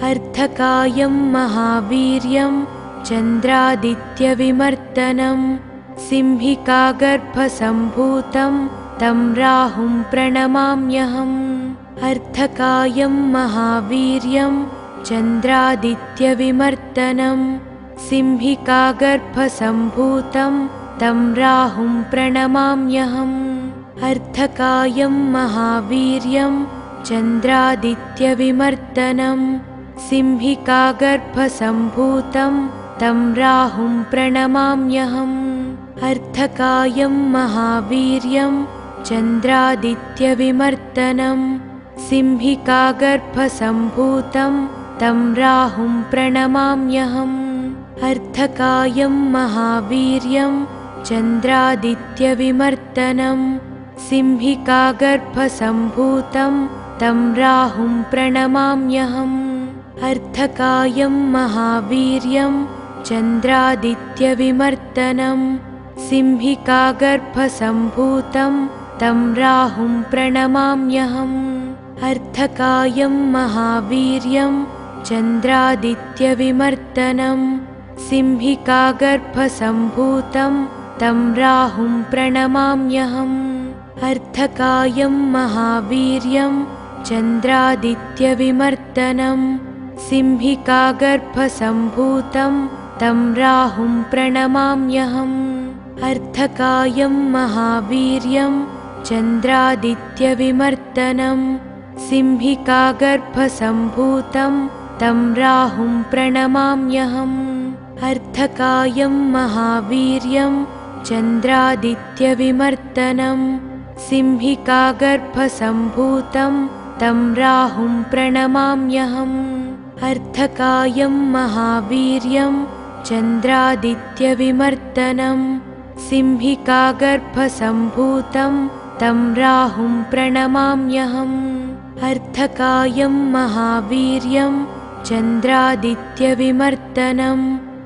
अर्धकायं महावीर्यं चन्द्रादित्यविमर्दनं सिंहिकागर्भसम्भूतं तं राहुं प्रणमाम्यहम्। अर्धकायं महावीर्यं चन्द्रादित्यविमर्दनं सिंहिकागर्भसम्भूतं तं राहुं प्रणमाम्यहम्। अर्धकायं महावीर्यं चन्द्रादित्यविमर्दनं सिंहिकागर्भसम्भूतं तं राहुं प्रणमाम्यहम्। अर्धकायं महावीर्यं चन्द्रादित्यविमर्दनं सिंहिकागर्भसम्भूतं तं राहुं प्रणमाम्यहम्। अर्धकायं महावीर्यं चन्द्रादित्यविमर्दनं सिंहिकागर्भसम्भूतं तं राहुं प्रणमाम्यहम्। अर्धकायं महावीर्यं चन्द्रादित्यविमर्दनं सिंहिकागर्भसम्भूतं तं राहुं प्रणमाम्यहम्। अर्धकायं महावीर्यं चन्द्रादित्यविमर्दनं सिंहिकागर्भसम्भूतं तं राहुं प्रणमाम्यहम्। अर्धकायं महावीर्यं चन्द्रादित्यविमर्दनं सिंहिकागर्भसम्भूतं तं राहुं प्रणमाम्यहम्। अर्धकायं महावीर्यं चन्द्रादित्यविमर्दनं सिंहिकागर्भसम्भूतं तं राहुं प्रणमाम्यहम्। अर्धकायं महावीर्यं चन्द्रादित्यविमर्दनं सिंहिकागर्भसम्भूतं तं राहुं प्रणमाम्यहम्। अर्धकायं महावीर्यं चन्द्रादित्यविमर्दनं सिंहिकागर्भसम्भूतं तं राहुं प्रणमाम्यहम्। अर्धकायं महावीर्यं चन्द्रादित्यविमर्दनं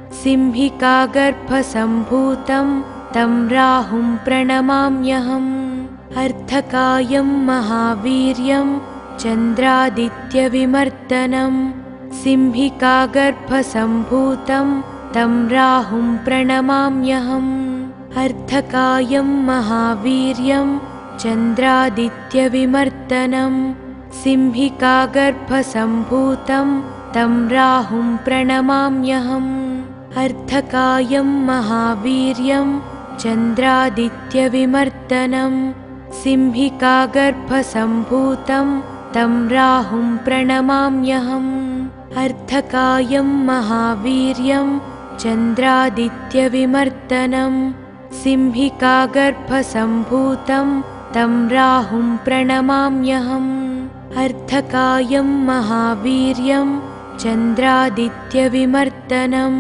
सिंहिकागर्भसम्भूतं तं राहुं प्रणमाम्यहम्। अर्धकायं महावीर्यं चन्द्रादित्यविमर्दनं सिंहिकागर्भसम्भूतं तं राहुं प्रणमाम्यहम्। अर्धकायं महावीर्यं चन्द्रादित्यविमर्दनं सिंहिकागर्भसम्भूतं तं राहुं प्रणमाम्यहम्। अर्धकायं महावीर्यं चन्द्रादित्यविमर्दनं सिंहिकागर्भसम्भूतं तं राहुं प्रणमाम्यहम्। अर्धकायं महावीर्यं चन्द्रादित्यविमर्दनं सिंहिकागर्भसम्भूतं तं राहुं प्रणमाम्यहम्। अर्धकायं महावीर्यं चन्द्रादित्यविमर्दनं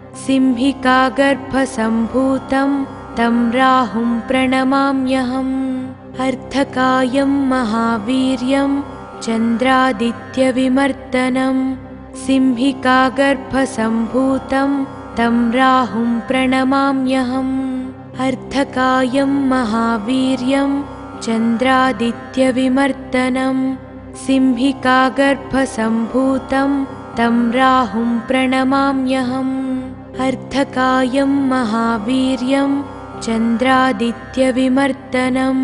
सिंहिकागर्भसम्भूतं तं राहुं प्रणमाम्यहम्। अर्धकायं महावीर्यं चन्द्रादित्यविमर्दनं सिंहिकागर्भसम्भूतं तं राहुं प्रणमाम्यहम्। अर्धकायं महावीर्यं चन्द्रादित्यविमर्दनं सिंहिकागर्भसम्भूतं तं राहुं प्रणमाम्यहम्। अर्धकायं महावीर्यं चन्द्रादित्यविमर्दनं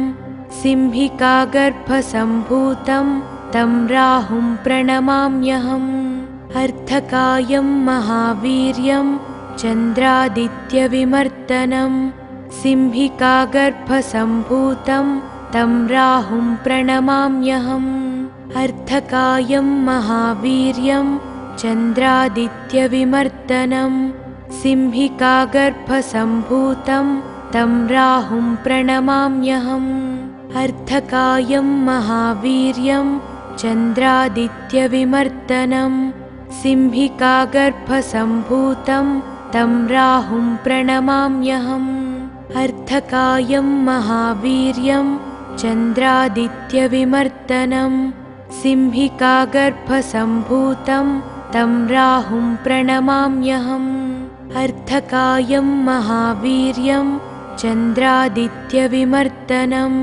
सिंहिकागर्भसम्भूतं तं राहुं प्रणमाम्यहम्। अर्धकायं महावीर्यं चन्द्रादित्यविमर्दनं सिंहिकागर्भसम्भूतं तं राहुं प्रणमाम्यहम्। अर्धकायं महावीर्यं चन्द्रादित्यविमर्दनं सिंहिकागर्भसम्भूतं तं राहुं प्रणमाम्यहम्। अर्धकायं महावीर्यं चन्द्रादित्यविमर्दनं सिंहिकागर्भसम्भूतं तं राहुं प्रणमाम्यहम्। अर्धकायं महावीर्यं चन्द्रादित्यविमर्दनं सिंहिकागर्भसम्भूतं तं राहुं प्रणमाम्यहम्। अर्धकायं महावीर्यं चन्द्रादित्यविमर्दनं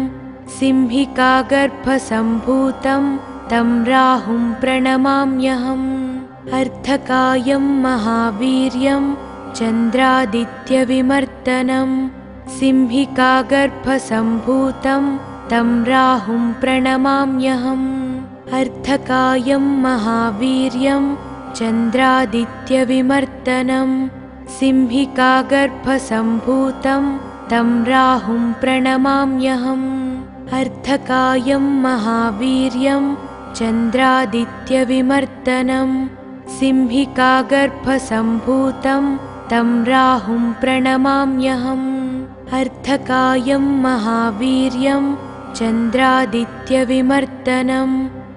सिंहिकागर्भसम्भूतं तं राहुं प्रणमाम्यहम्। अर्धकायं महावीर्यं चन्द्रादित्यविमर्दनं सिंहिकागर्भसम्भूतं तं राहुं प्रणमाम्यहम्। अर्धकायं महावीर्यं चन्द्रादित्यविमर्दनं सिंहिकागर्भसम्भूतं तं राहुं प्रणमाम्यहम्। अर्धकायं महावीर्यं चन्द्रादित्यविमर्दनं सिंहिकागर्भसम्भूतं तं राहुं प्रणमाम्यहम्। अर्धकायं महावीर्यं चन्द्रादित्यविमर्दनं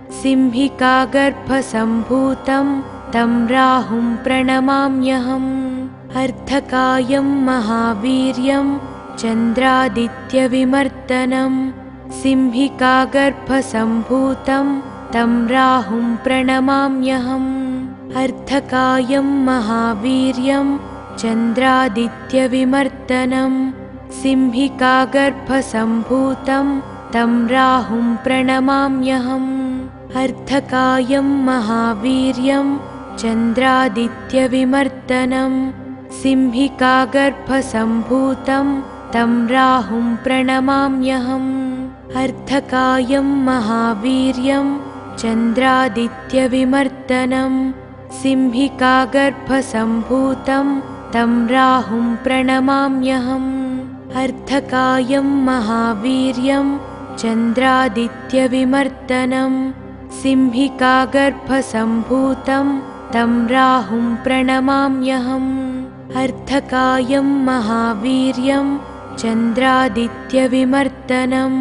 सिंहिकागर्भसम्भूतं तं राहुं प्रणमाम्यहम्। अर्धकायं महावीर्यं चन्द्रादित्यविमर्दनं सिंहिकागर्भसम्भूतं तं राहुं प्रणमाम्यहम्। अर्धकायं महावीर्यं चन्द्रादित्यविमर्दनं सिंहिकागर्भसम्भूतं तं राहुं प्रणमाम्यहम्। अर्धकायं महावीर्यं चन्द्रादित्यविमर्दनं सिंहिकागर्भसम्भूतं तं राहुं प्रणमाम्यहम्। अर्धकायं महावीर्यं चन्द्रादित्यविमर्दनं सिंहिकागर्भसम्भूतं तं राहुं प्रणमाम्यहम्। अर्धकायं महावीर्यं चन्द्रादित्यविमर्दनं सिंहिकागर्भसम्भूतं तं राहुं प्रणमाम्यहम्। अर्धकायं महावीर्यं चन्द्रादित्यविमर्दनं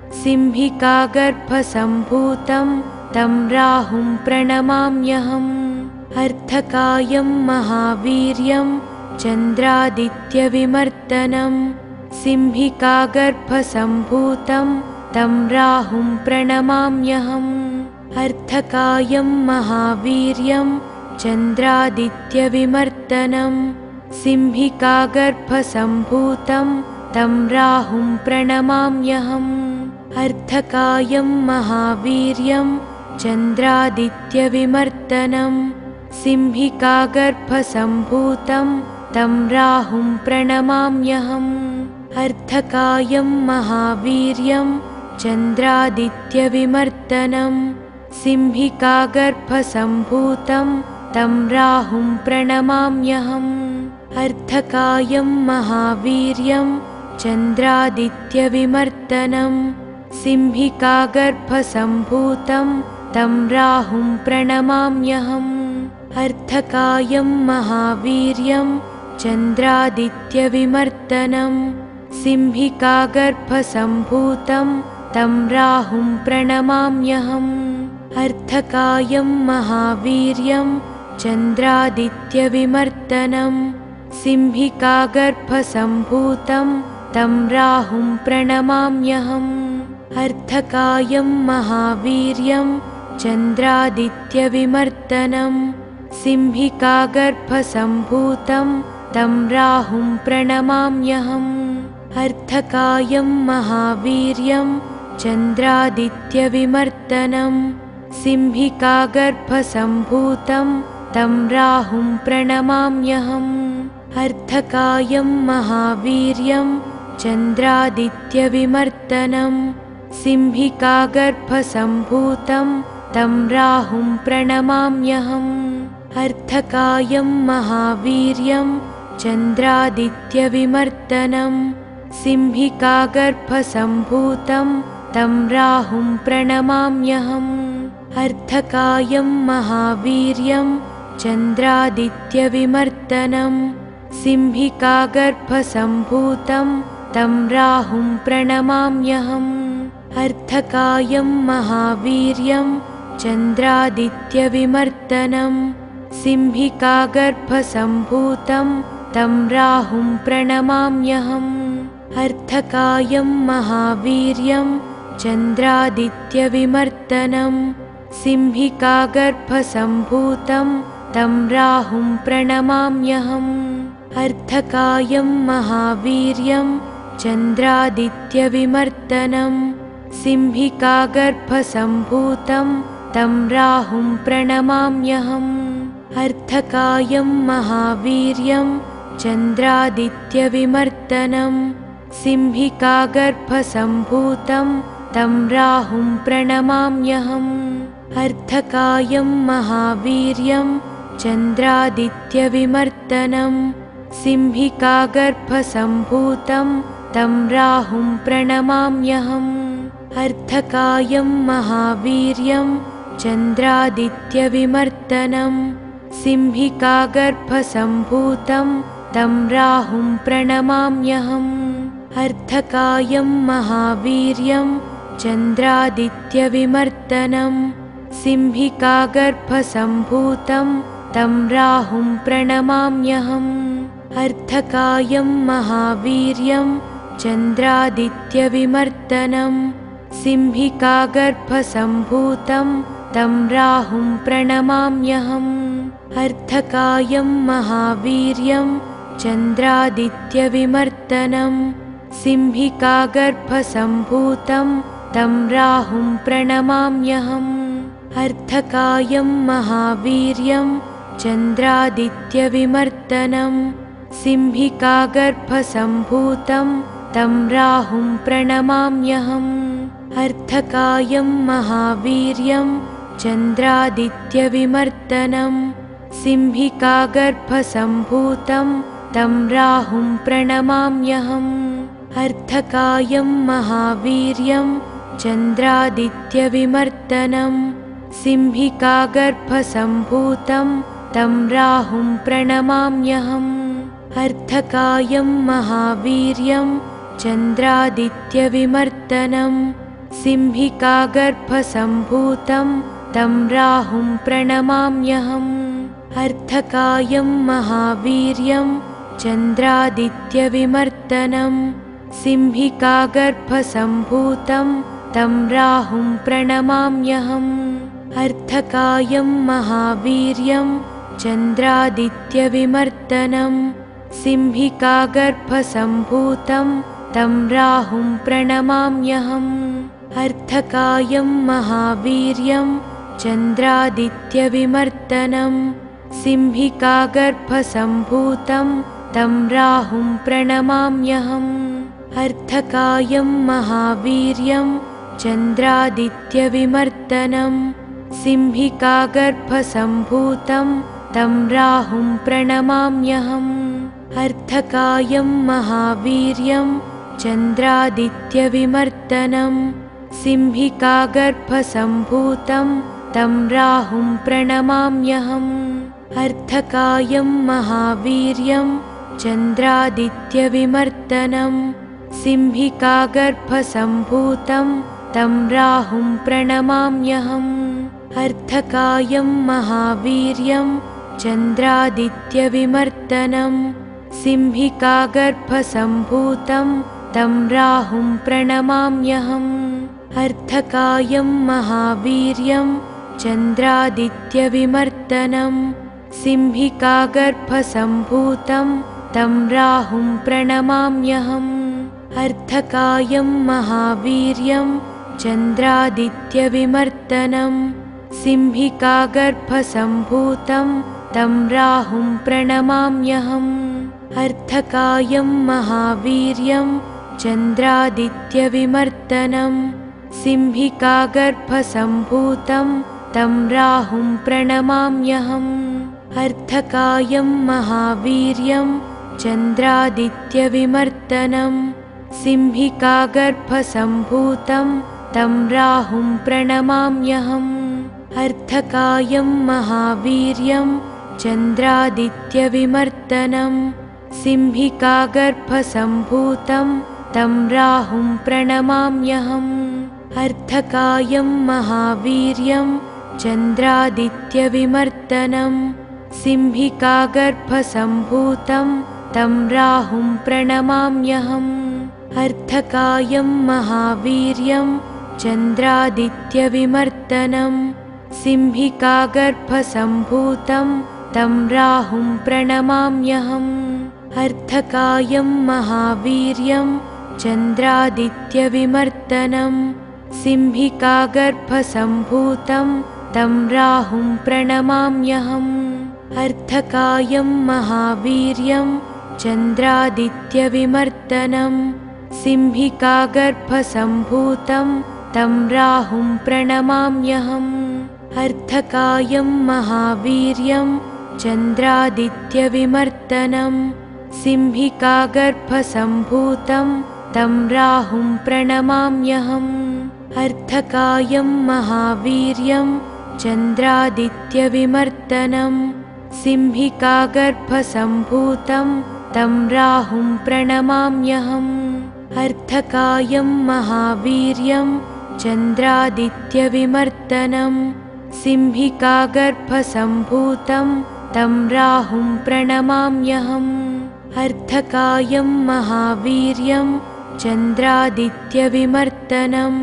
सिंहिकागर्भसम्भूतं तं राहुं प्रणमाम्यहम्। अर्धकायं महावीर्यं चन्द्रादित्यविमर्दनं सिंहिकागर्भसम्भूतं तं राहुं प्रणमाम्यहम्। अर्धकायं महावीर्यं चन्द्रादित्यविमर्दनं सिंहिकागर्भसम्भूतं तं राहुं प्रणमाम्यहम्। अर्धकायं महावीर्यं चन्द्रादित्यविमर्दनं सिंहिकागर्भसम्भूतं तं राहुं प्रणमाम्यहम्। अर्धकायं महावीर्यं चन्द्रादित्यविमर्दनं सिंहिकागर्भसम्भूतं तं राहुं प्रणमाम्यहम्। अर्धकायं महावीर्यं चन्द्रादित्यविमर्दनं सिंहिकागर्भसम्भूतं तं राहुं प्रणमाम्यहम्। अर्धकायं महावीर्यं चन्द्रादित्यविमर्दनं सिंहिकागर्भसम्भूतं तं राहुं प्रणमाम्यहम्। अर्धकायं महावीर्यं चन्द्रादित्यविमर्दनं सिंहिकागर्भसम्भूतं तं राहुं प्रणमाम्यहम्। अर्धकायं महावीर्यं चन्द्रादित्यविमर्दनं सिंहिकागर्भसम्भूतं तं राहुं प्रणमाम्यहम्। अर्धकायं महावीर्यं चन्द्रादित्यविमर्दनं सिंहिकागर्भसम्भूतं तं राहुं प्रणमाम्यहम्। अर्धकायं महावीर्यं चन्द्रादित्यविमर्दनं सिंहिकागर्भसम्भूतं तं राहुं प्रणमाम्यहम्। अर्धकायं महावीर्यं चन्द्रादित्यविमर्दनं सिंहिकागर्भसम्भूतं तं राहुं प्रणमाम्यहम्। अर्धकायं महावीर्यं चन्द्रादित्यविमर्दनं सिंहिकागर्भसम्भूतं तं राहुं प्रणमाम्यहम्। अर्धकायं महावीर्यं चन्द्रादित्यविमर्दनं सिंहिकागर्भसम्भूतं तं राहुं प्रणमाम्यहम्। अर्धकायं महावीर्यं चन्द्रादित्यविमर्दनं सिंहिकागर्भसम्भूतं तं राहुं प्रणमाम्यहम्। अर्धकायं महावीर्यं चन्द्रादित्यविमर्दनं सिंहिकागर्भसम्भूतं तं राहुं प्रणमाम्यहम्। अर्धकायं महावीर्यं चन्द्रादित्यविमर्दनं सिंहिकागर्भसम्भूतं तं राहुं प्रणमाम्यहम्। अर्धकायं महावीर्यं चन्द्रादित्यविमर्दनं सिंहिकागर्भसम्भूतं तं राहुं प्रणमाम्यहम्। अर्धकायं महावीर्यं चन्द्रादित्यविमर्दनं सिंहिकागर्भसम्भूतं तं राहुं प्रणमाम्यहम्। अर्धकायं महावीर्यं चन्द्रादित्यविमर्दनं सिंहिकागर्भसम्भूतं तं राहुं प्रणमाम्यहम्। अर्धकायं महावीर्यं चन्द्रादित्यविमर्दनं सिंहिकागर्भसम्भूतं तं राहुं प्रणमाम्यहम्। अर्धकायं महावीर्यं चन्द्रादित्यविमर्दनं सिंहिकागर्भसम्भूतं तं राहुं प्रणमाम्यहम्। अर्धकायं महावीर्यं चन्द्रादित्यविमर्दनं सिंहिकागर्भसम्भूतं तं राहुं प्रणमाम्यहम्। अर्धकायं महावीर्यं चन्द्रादित्यविमर्दनं सिंहिकागर्भसम्भूतं तं राहुं प्रणमाम्यहम्। अर्धकायं महावीर्यं चन्द्रादित्यविमर्दनं सिंहिकागर्भसम्भूतं तं राहुं प्रणमाम्यहम्। अर्धकायं महावीर्यं चन्द्रादित्यविमर्दनं सिंहिकागर्भसम्भूतं तं राहुं प्रणमाम्यहम्। अर्धकायं महावीर्यं चन्द्रादित्यविमर्दनं सिंहिकागर्भसम्भूतं तं राहुं प्रणमाम्यहम्। अर्धकायं महावीर्यं चन्द्रादित्यविमर्दनं सिंहिकागर्भसम्भूतं तं राहुं प्रणमाम्यहम्। अर्धकायं महावीर्यं चन्द्रादित्यविमर्दनं सिंहिकागर्भसम्भूतं तं राहुं प्रणमाम्यहम्। अर्धकायं महावीर्यं चन्द्रादित्यविमर्दनं सिंहिकागर्भसम्भूतं तं राहुं प्रणमाम्यहम्। अर्धकायं महावीर्यं चन्द्रादित्यविमर्दनं सिंहिकागर्भसम्भूतं तं राहुं प्रणमाम्यहम्। अर्धकायं महावीर्यं चन्द्रादित्यविमर्दनं सिंहिकागर्भसम्भूतं तं राहुं प्रणमाम्यहम्। अर्धकायं महावीर्यं चन्द्रादित्यविमर्दनं सिंहिकागर्भसम्भूतं तं राहुं प्रणमाम्यहम्। अर्धकायं महावीर्यं चन्द्रादित्यविमर्दनं सिंहिकागर्भसम्भूतं तं राहुं प्रणमाम्यहम्। अर्धकायं महावीर्यं चन्द्रादित्यविमर्दनं सिंहिकागर्भसम्भूतं तं राहुं प्रणमाम्यहम्। अर्धकायं महावीर्यं चन्द्रादित्यविमर्दनं सिंहिकागर्भसम्भूतं तं राहुं प्रणमाम्यहम्। अर्धकायं महावीर्यं चन्द्रादित्यविमर्दनं सिंहिकागर्भसम्भूतं तं राहुं प्रणमाम्यहम्। अर्धकायं महावीर्यं चन्द्रादित्यविमर्दनं सिंहिकागर्भसम्भूतं तं राहुं प्रणमाम्यहम्। अर्धकायं महावीर्यं चन्द्रादित्यविमर्दनं सिंहिकागर्भसम्भूतं तं राहुं प्रणमाम्यहम्। अर्धकायं महावीर्यं चन्द्रादित्यविमर्दनं सिंहिकागर्भसम्भूतं तं राहुं प्रणमाम्यहम्। अर्धकायं महावीर्यं चन्द्रादित्यविमर्दनं सिंहिकागर्भसम्भूतं तं राहुं प्रणमाम्यहम्। अर्धकायं महावीर्यं चन्द्रादित्यविमर्दनं सिंहिकागर्भसम्भूतं तं राहुं प्रणमाम्यहम्। अर्धकायं महावीर्यं चन्द्रादित्यविमर्दनं सिंहिकागर्भसम्भूतं तं राहुं प्रणमाम्यहम्। अर्धकायं महावीर्यं चन्द्रादित्यविमर्दनं सिंहिकागर्भसम्भूतं तं राहुं प्रणमाम्यहम्। अर्धकायं महावीर्यं चन्द्रादित्यविमर्दनं सिंहिकागर्भसम्भूतं तं राहुं प्रणमाम्यहम्। अर्धकायं महावीर्यं चन्द्रादित्यविमर्दनं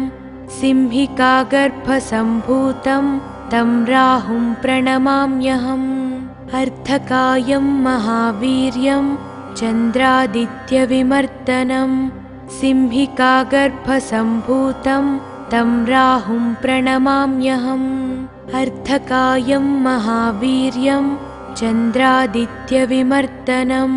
सिंहिकागर्भसम्भूतं तं राहुं प्रणमाम्यहम्। अर्धकायं महावीर्यं चन्द्रादित्यविमर्दनं सिंहिकागर्भसम्भूतं तं राहुं प्रणमाम्यहम्। अर्धकायं महावीर्यं चन्द्रादित्यविमर्दनं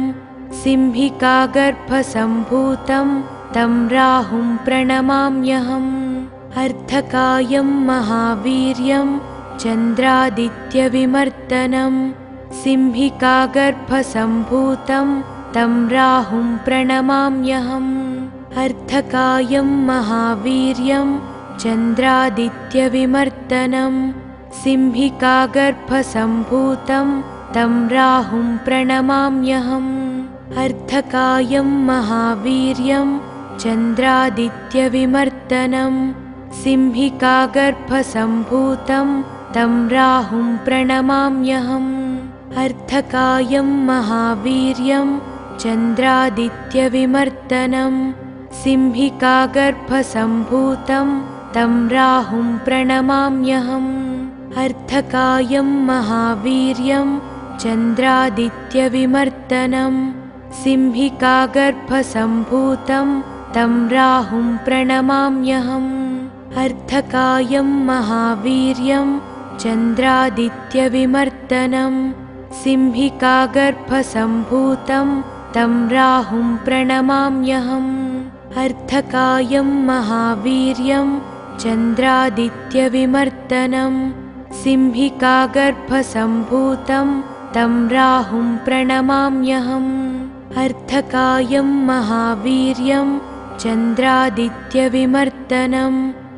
सिंहिकागर्भसम्भूतं तं राहुं प्रणमाम्यहम्। अर्धकायं महावीर्यं चन्द्रादित्यविमर्दनं सिंहिकागर्भसम्भूतं तं राहुं प्रणमाम्यहम्। अर्धकायं महावीर्यं चन्द्रादित्यविमर्दनं सिंहिकागर्भसम्भूतं तं राहुं प्रणमाम्यहम्। अर्धकायं महावीर्यं चन्द्रादित्यविमर्दनं सिंहिकागर्भसम्भूतं तं राहुं प्रणमाम्यहम्। अर्धकायं महावीर्यं चन्द्रादित्यविमर्दनं सिंहिकागर्भसम्भूतं तं राहुं प्रणमाम्यहम्। अर्धकायं महावीर्यं चन्द्रादित्यविमर्दनं सिंहिकागर्भसम्भूतं तं राहुं प्रणमाम्यहम्। अर्धकायं महावीर्यं चन्द्रादित्यविमर्दनं सिंहिकागर्भसम्भूतं तं राहुं प्रणमाम्यहम्। अर्धकायं महावीर्यं चन्द्रादित्यविमर्दनं सिंहिकागर्भसम्भूतं तं राहुं प्रणमाम्यहम्। अर्धकायं महावीर्यं चन्द्रादित्यविमर्दनं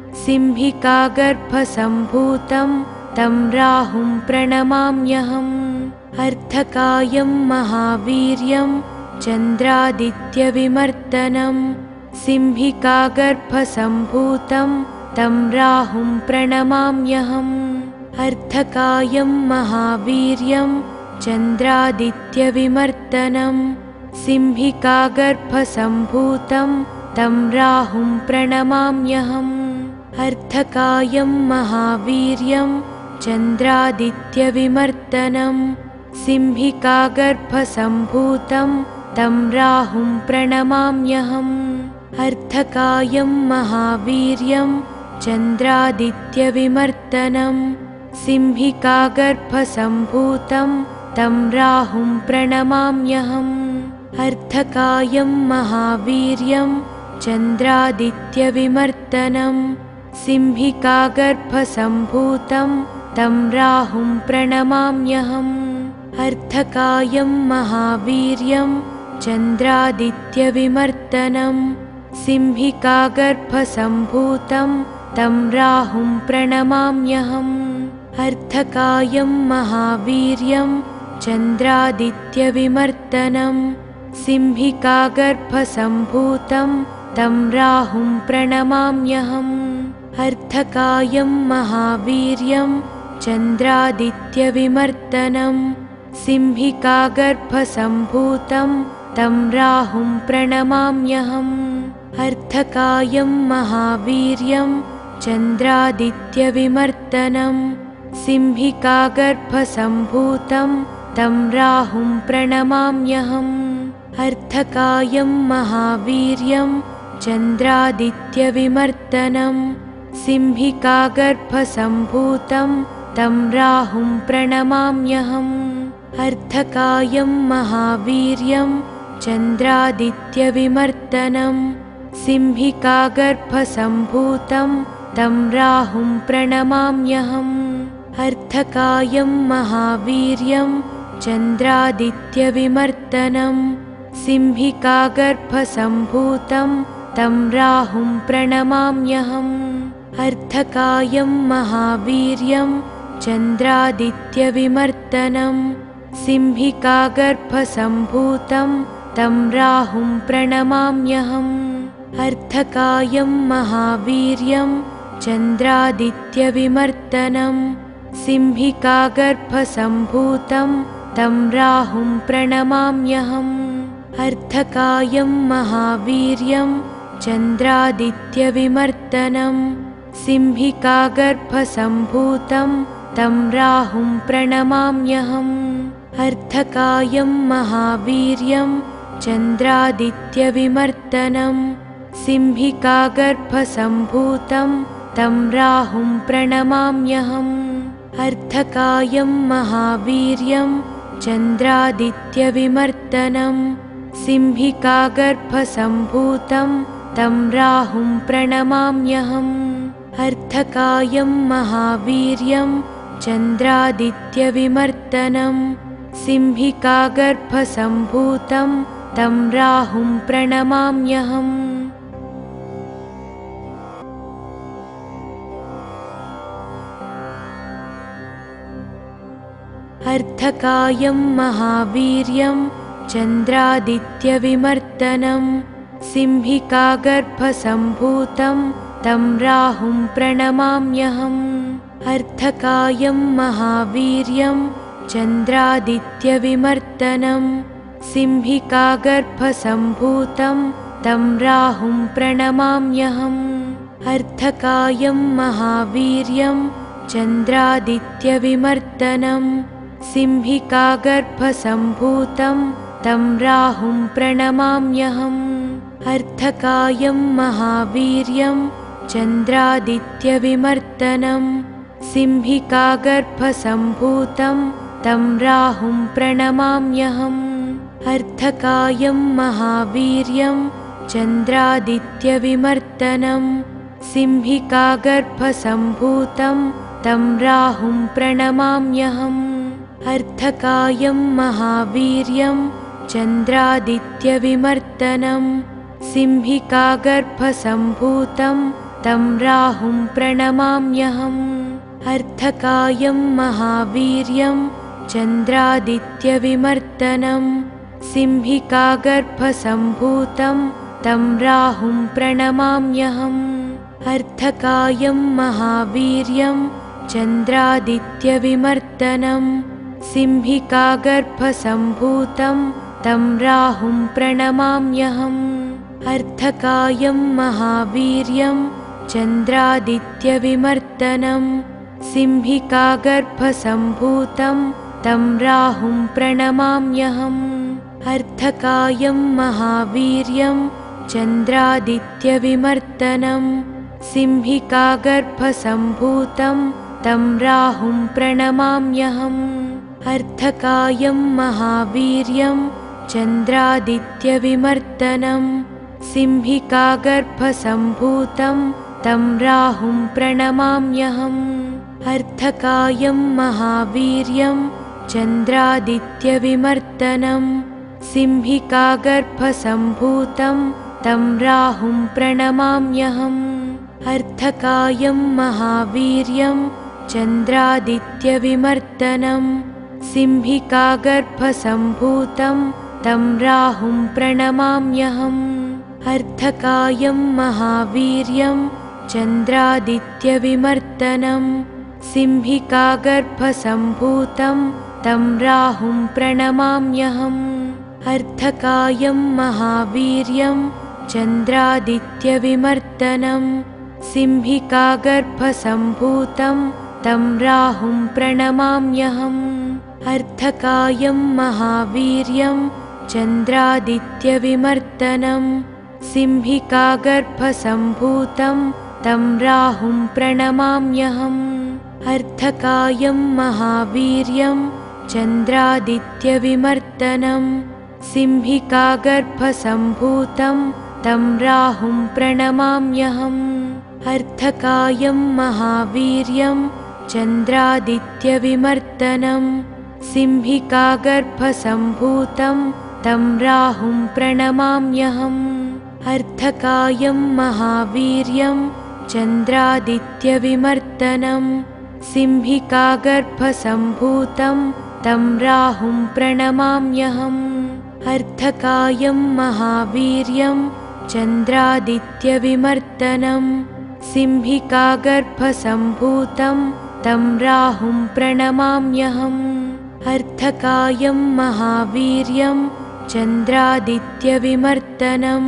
सिंहिकागर्भसम्भूतं तं राहुं प्रणमाम्यहम्। अर्धकायं महावीर्यं चन्द्रादित्यविमर्दनं सिंहिकागर्भसम्भूतं तं राहुं प्रणमाम्यहम्। अर्धकायं महावीर्यं चन्द्रादित्यविमर्दनं सिंहिकागर्भसम्भूतं तं राहुं प्रणमाम्यहम्। अर्धकायं महावीर्यं चन्द्रादित्यविमर्दनं सिंहिकागर्भसम्भूतं तं राहुं प्रणमाम्यहम्। अर्धकायं महावीर्यं चन्द्रादित्यविमर्दनं सिंहिकागर्भसम्भूतं तं राहुं प्रणमाम्यहम्। अर्धकायं महावीर्यं चन्द्रादित्यविमर्दनं सिंहिकागर्भसम्भूतं तं राहुं प्रणमाम्यहम्। अर्धकायं महावीर्यं चन्द्रादित्यविमर्दनं सिंहिकागर्भसम्भूतं तं राहुं प्रणमाम्यहम्। अर्धकायं महावीर्यं चन्द्रादित्यविमर्दनं सिंहिकागर्भसम्भूतं तं राहुं प्रणमाम्यहम्। अर्धकायं महावीर्यं चन्द्रादित्यविमर्दनं सिंहिकागर्भसम्भूतं तं राहुं प्रणमाम्यहम्। अर्धकायं महावीर्यं चन्द्रादित्यविमर्दनं सिंहिकागर्भसम्भूतं तं राहुं प्रणमाम्यहम्। अर्धकायं महावीर्यं चन्द्रादित्यविमर्दनं सिंहिकागर्भसम्भूतं तं राहुं प्रणमाम्यहम्। अर्धकायं महावीर्यं चन्द्रादित्यविमर्दनं सिंहिकागर्भसम्भूतं तं राहुं प्रणमाम्यहम्। अर्धकायं महावीर्यं चन्द्रादित्यविमर्दनं सिंहिकागर्भसम्भूतं तं राहुं प्रणमाम्यहम्। अर्धकायं महावीर्यं चन्द्रादित्यविमर्दनं सिंहिकागर्भसम्भूतं तं राहुं प्रणमाम्यहम्। अर्धकायं महावीर्यं चन्द्रादित्यविमर्दनं सिंहिकागर्भसम्भूतं तं राहुं प्रणमाम्यहम्। अर्धकायं महावीर्यं चन्द्रादित्यविमर्दनं सिंहिकागर्भसम्भूतं तं राहुं प्रणमाम्यहम्। अर्धकायं महावीर्यं चन्द्रादित्यविमर्दनं सिंहिकागर्भसम्भूतं तं राहुं प्रणमाम्यहम्। अर्धकायं महावीर्यं चन्द्रादित्यविमर्दनं सिंहिकागर्भसम्भूतं तं राहुं प्रणमाम्यहम्। अर्धकायं महावीर्यं चन्द्रादित्यविमर्दनं सिंहिकागर्भसम्भूतं तं राहुं प्रणमाम्यहम्। अर्धकायं महावीर्यं चन्द्रादित्यविमर्दनं सिंहिकागर्भसम्भूतं तं राहुं प्रणमाम्यहम्। अर्धकायं महावीर्यं चन्द्रादित्यविमर्दनं सिंहिकागर्भसम्भूतं तं राहुं प्रणमाम्यहम्। अर्धकायं महावीर्यं चन्द्रादित्यविमर्दनं सिंहिकागर्भसम्भूतं तं राहुं प्रणमाम्यहम्। अर्धकायं महावीर्यं चन्द्रादित्यविमर्दनं सिंहिकागर्भसम्भूतं तं राहुं प्रणमाम्यहम्। अर्धकायं महावीर्यं चन्द्रादित्यविमर्दनं सिंहिकागर्भसम्भूतं तं राहुं प्रणमाम्यहम्। अर्धकायं महावीर्यं चन्द्रादित्यविमर्दनं सिंहिकागर्भसम्भूतं तं राहुं प्रणमाम्यहम्। अर्धकायं महावीर्यं चन्द्रादित्यविमर्दनं सिंहिकागर्भसम्भूतं तं राहुं प्रणमाम्यहम्। अर्धकायं महावीर्यं चन्द्रादित्यविमर्दनं सिंहिकागर्भसम्भूतं तं राहुं प्रणमाम्यहम्। अर्धकायं महावीर्यं चन्द्रादित्यविमर्दनं सिंहिकागर्भसम्भूतं तं राहुं प्रणमाम्यहम्। अर्धकायं महावीर्यं चन्द्रादित्यविमर्दनं सिंहिकागर्भसम्भूतं तं राहुं प्रणमाम्यहम्। अर्धकायं महावीर्यं चन्द्रादित्यविमर्दनं सिंहिकागर्भसम्भूतं तं राहुं प्रणमाम्यहम्। अर्धकायं महावीर्यं चन्द्रादित्यविमर्दनं सिंहिकागर्भसम्भूतं तं राहुं प्रणमाम्यहम्। अर्धकायं महावीर्यं चन्द्रादित्यविमर्दनं सिंहिकागर्भसम्भूतं तं राहुं प्रणमाम्यहम्। अर्धकायं महावीर्यं चन्द्रादित्यविमर्दनं सिंहिकागर्भसम्भूतं तं राहुं प्रणमाम्यहम्। अर्धकायं महावीर्यं चन्द्रादित्यविमर्दनं सिंहिकागर्भसम्भूतं तं राहुं प्रणमाम्यहम्। अर्धकायं महावीर्यं चन्द्रादित्यविमर्दनं सिंहिकागर्भसम्भूतं तं राहुं प्रणमाम्यहम्। अर्धकायं महावीर्यं चन्द्रादित्यविमर्दनं सिंहिकागर्भसम्भूतं तं राहुं प्रणमाम्यहम् अर्धकायं महावीर्यं चन्द्रादित्यविमर्दनं सिंहिकागर्भसम्भूतं तं राहुं प्रणमाम्यहम् अर्धकायं महावीर्यं चन्द्रादित्यविमर्दनं सिंहिकागर्भसम्भूतं तं राहुं प्रणमाम्यहम् अर्धकायं महावीर्यं चन्द्रादित्यविमर्दनं सिंहिकागर्भसम्भूतं तं राहुं प्रणमाम्यहम् अर्धकायं महावीर्यं चन्द्रादित्यविमर्दनं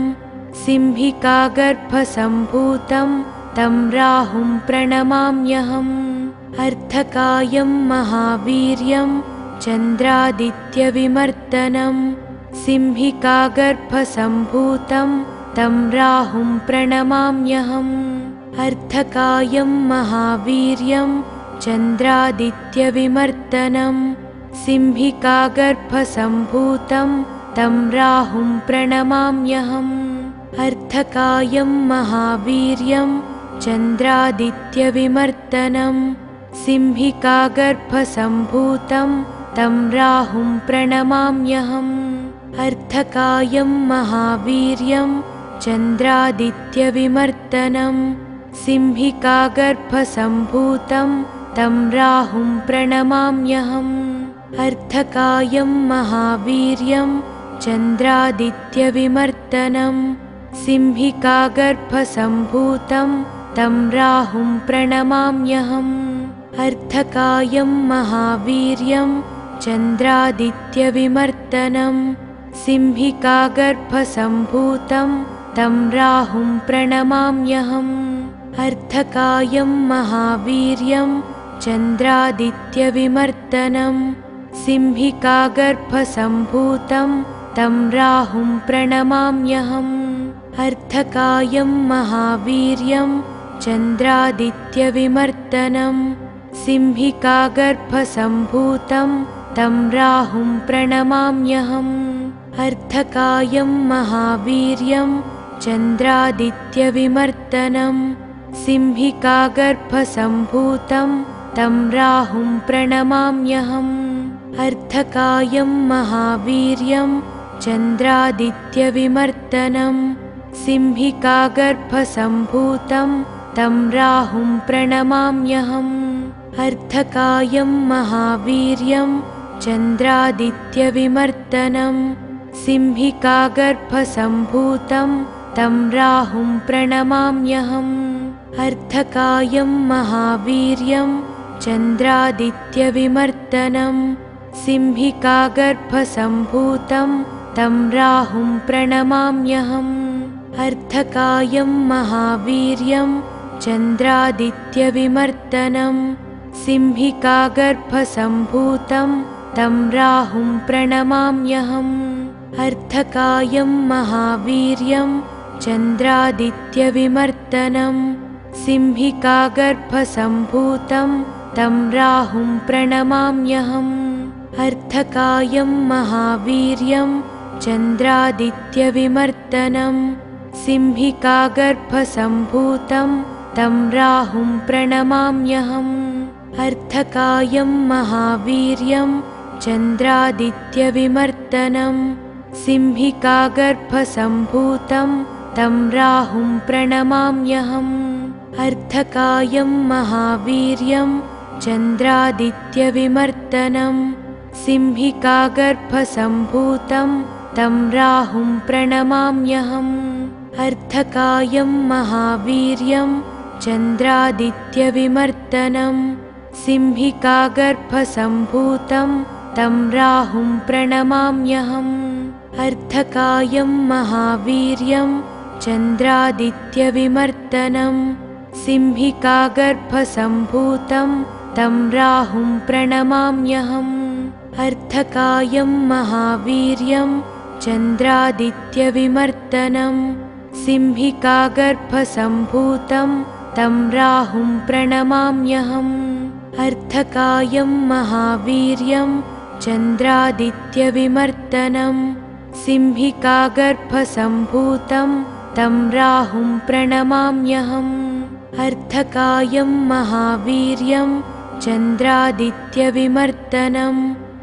सिंहिकागर्भसम्भूतं तं राहुं प्रणमाम्यहम् अर्धकायं महावीर्यं चन्द्रादित्यविमर्दनं सिंहिकागर्भसम्भूतं तं राहुं प्रणमाम्यहम् अर्धकायं महावीर्यं चन्द्रादित्यविमर्दनं सिंहिकागर्भसम्भूतं तं राहुं प्रणमाम्यहम् अर्धकायं महावीर्यं चन्द्रादित्यविमर्दनं सिंहिकागर्भसम्भूतं तं राहुं प्रणमाम्यहम् अर्धकायं महावीर्यं चन्द्रादित्यविमर्दनं सिंहिकागर्भसम्भूतं तं राहुं प्रणमाम्यहम् अर्धकायं महावीर्यं चन्द्रादित्यविमर्दनं सिंहिकागर्भसम्भूतं तं राहुं प्रणमाम्यहम् अर्धकायं महावीर्यं चन्द्रादित्यविमर्दनं सिंहिकागर्भसम्भूतं तं राहुं प्रणमाम्यहम् अर्धकायं महावीर्यं चन्द्रादित्यविमर्दनं सिंहिकागर्भसम्भूतं तं राहुं प्रणमाम्यहम् अर्धकायं महावीर्यं चन्द्रादित्यविमर्दनं सिंहिकागर्भसम्भूतं तं राहुं प्रणमाम्यहम् अर्धकायं महावीर्यं चन्द्रादित्यविमर्दनं सिंहिकागर्भसम्भूतं तं राहुं प्रणमाम्यहम् अर्धकायं महावीर्यं चन्द्रादित्यविमर्दनं सिंहिकागर्भसम्भूतं तं राहुं प्रणमाम्यहम् अर्धकायं महावीर्यं चन्द्रादित्यविमर्दनं सिंहिकागर्भसम्भूतं तं राहुं प्रणमाम्यहम् अर्धकायं महावीर्यं चन्द्रादित्यविमर्दनं सिंहिकागर्भसम्भूतं तं राहुं प्रणमाम्यहम् अर्धकायं महावीर्यं चन्द्रादित्यविमर्दनं सिंहिकागर्भसम्भूतं तं राहुं प्रणमाम्यहम् अर्धकायं महावीर्यं चन्द्रादित्यविमर्दनं सिंहिकागर्भसम्भूतं तं राहुं प्रणमाम्यहम् अर्धकायं महावीर्यं चन्द्रादित्यविमर्दनं सिंहिकागर्भसम्भूतं तं राहुं प्रणमाम्यहम् अर्धकायं महावीर्यं चन्द्रादित्यविमर्दनं सिंहिकागर्भसम्भूतं तं राहुं प्रणमाम्यहम् अर्धकायं महावीर्यं चन्द्रादित्यविमर्दनं सिंहिकागर्भसम्भूतं तं राहुं प्रणमाम्यहम् अर्धकायं महावीर्यं चन्द्रादित्यविमर्दनं सिंहिकागर्भसम्भूतं तं राहुं प्रणमाम्यहम् अर्धकायं महावीर्यं चन्द्रादित्यविमर्दनं सिंहिकागर्भसम्भूतं तं राहुं प्रणमाम्यहम् अर्धकायं महावीर्यं चन्द्रादित्यविमर्दनं सिंहिकागर्भसम्भूतं तं राहुं प्रणमाम्यहम् अर्धकायं महावीर्यं चन्द्रादित्यविमर्दनं सिंहिकागर्भसम्भूतं तं राहुं प्रणमाम्यहम् अर्धकायं महावीर्यं चन्द्रादित्यविमर्दनं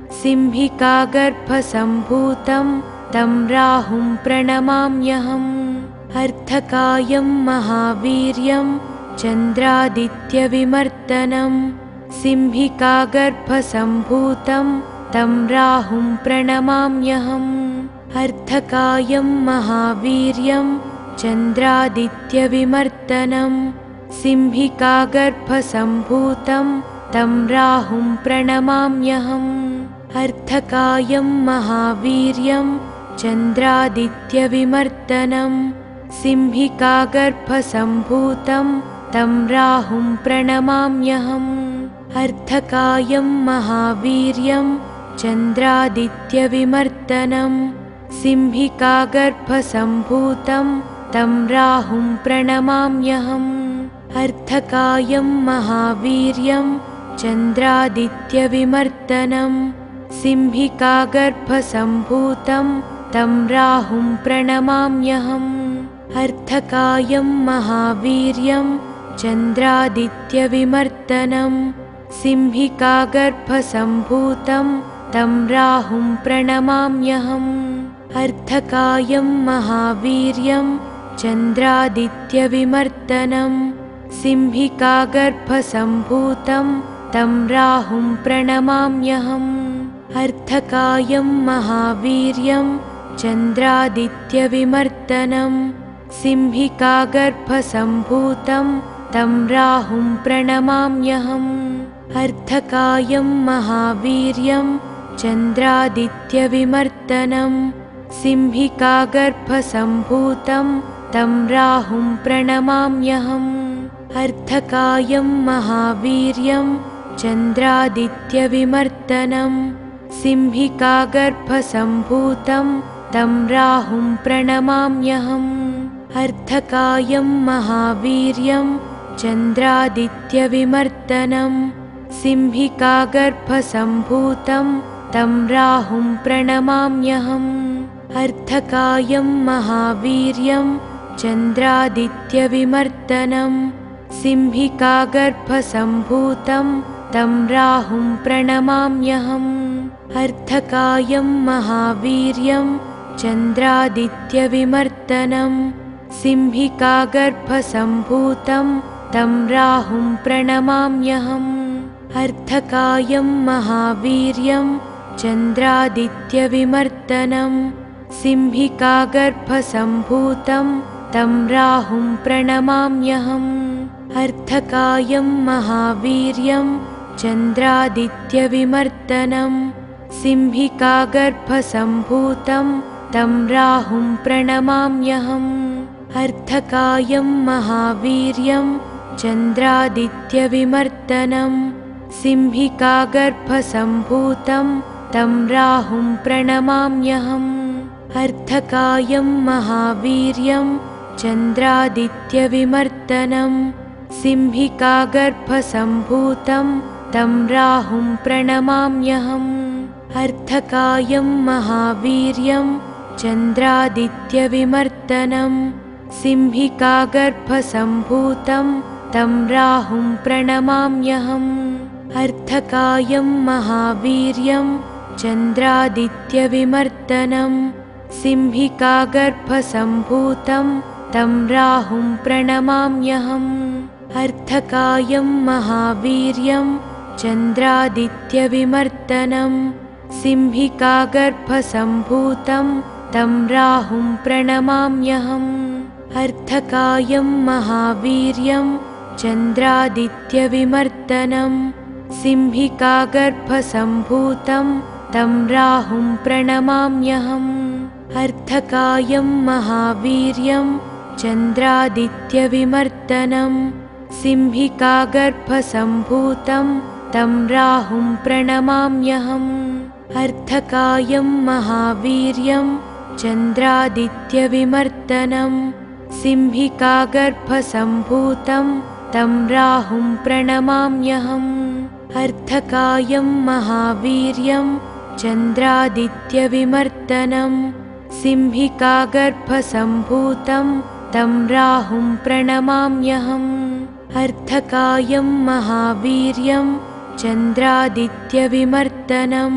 सिंहिकागर्भसम्भूतं तं राहुं प्रणमाम्यहम् अर्धकायं महावीर्यं चन्द्रादित्यविमर्दनं सिंहिकागर्भसम्भूतं तं राहुं प्रणमाम्यहम् अर्धकायं महावीर्यं चन्द्रादित्यविमर्दनं सिंहिकागर्भसम्भूतं तं राहुं प्रणमाम्यहम् अर्धकायं महावीर्यं चन्द्रादित्यविमर्दनं सिंहिकागर्भसम्भूतं तं राहुं प्रणमाम्यहम् अर्धकायं महावीर्यं चन्द्रादित्यविमर्दनं सिंहिकागर्भसम्भूतं तं राहुं प्रणमाम्यहम् अर्धकायं महावीर्यं चन्द्रादित्यविमर्दनं सिंहिकागर्भसम्भूतं तं राहुं प्रणमाम्यहम् अर्धकायं महावीर्यं चन्द्रादित्यविमर्दनं सिंहिकागर्भसम्भूतं तं राहुं प्रणमाम्यहम् अर्धकायं महावीर्यं चन्द्रादित्यविमर्दनं सिंहिकागर्भसम्भूतं तं राहुं प्रणमाम्यहम् अर्धकायं महावीर्यं चन्द्रादित्यविमर्दनं सिंहिकागर्भसम्भूतं तं राहुं प्रणमाम्यहम् अर्धकायं महावीर्यं चन्द्रादित्यविमर्दनं सिंहिकागर्भसम्भूतं तं राहुं प्रणमाम्यहम् अर्धकायं महावीर्यं चन्द्रादित्यविमर्दनं सिंहिकागर्भसम्भूतं तं राहुं प्रणमाम्यहम् अर्धकायं महावीर्यं चन्द्रादित्यविमर्दनं सिंहिकागर्भसम्भूतं तं राहुं प्रणमाम्यहम् अर्धकायं महावीर्यं चन्द्रादित्यविमर्दनं सिंहिकागर्भसम्भूतं तं राहुं प्रणमाम्यहम् अर्धकायं महावीर्यं चन्द्रादित्यविमर्दनं सिंहिकागर्भसम्भूतं तं राहुं प्रणमाम्यहम् अर्धकायं महावीर्यं चन्द्रादित्यविमर्दनं सिंहिकागर्भसम्भूतं तं राहुं प्रणमाम्यहम् अर्धकायं महावीर्यं चन्द्रादित्यविमर्दनं सिंहिकागर्भसम्भूतं तं राहुं प्रणमाम्यहम् अर्धकायं महावीर्यं चन्द्रादित्यविमर्दनं सिंहिकागर्भसम्भूतं तं राहुं प्रणमाम्यहम् अर्धकायं महावीर्यं चन्द्रादित्यविमर्दनं सिंहिकागर्भसम्भूतं तं राहुं प्रणमाम्यहम् अर्धकायं महावीर्यं चन्द्रादित्यविमर्दनं सिंहिकागर्भसम्भूतं तं राहुं प्रणमाम्यहम् अर्धकायं महावीर्यं चन्द्रादित्यविमर्दनं सिंहिकागर्भसम्भूतं तं राहुं प्रणमाम्यहम् अर्धकायं महावीर्यं चन्द्रादित्यविमर्दनं सिंहिकागर्भसम्भूतं तं राहुं प्रणमाम्यहम् अर्धकायं महावीर्यं चन्द्रादित्यविमर्दनं सिंहिकागर्भसम्भूतं तं राहुं प्रणमाम्यहम् अर्धकायं महावीर्यं चन्द्रादित्यविमर्दनं सिंहिकागर्भसम्भूतं तं राहुं प्रणमाम्यहम् अर्धकायं महावीर्यं चन्द्रादित्यविमर्दनं सिंहिकागर्भसम्भूतं तं राहुं प्रणमाम्यहम् अर्धकायं महावीर्यं चन्द्रादित्यविमर्दनं सिंहिकागर्भसम्भूतं तं राहुं प्रणमाम्यहम् अर्धकायं महावीर्यं चन्द्रादित्यविमर्दनं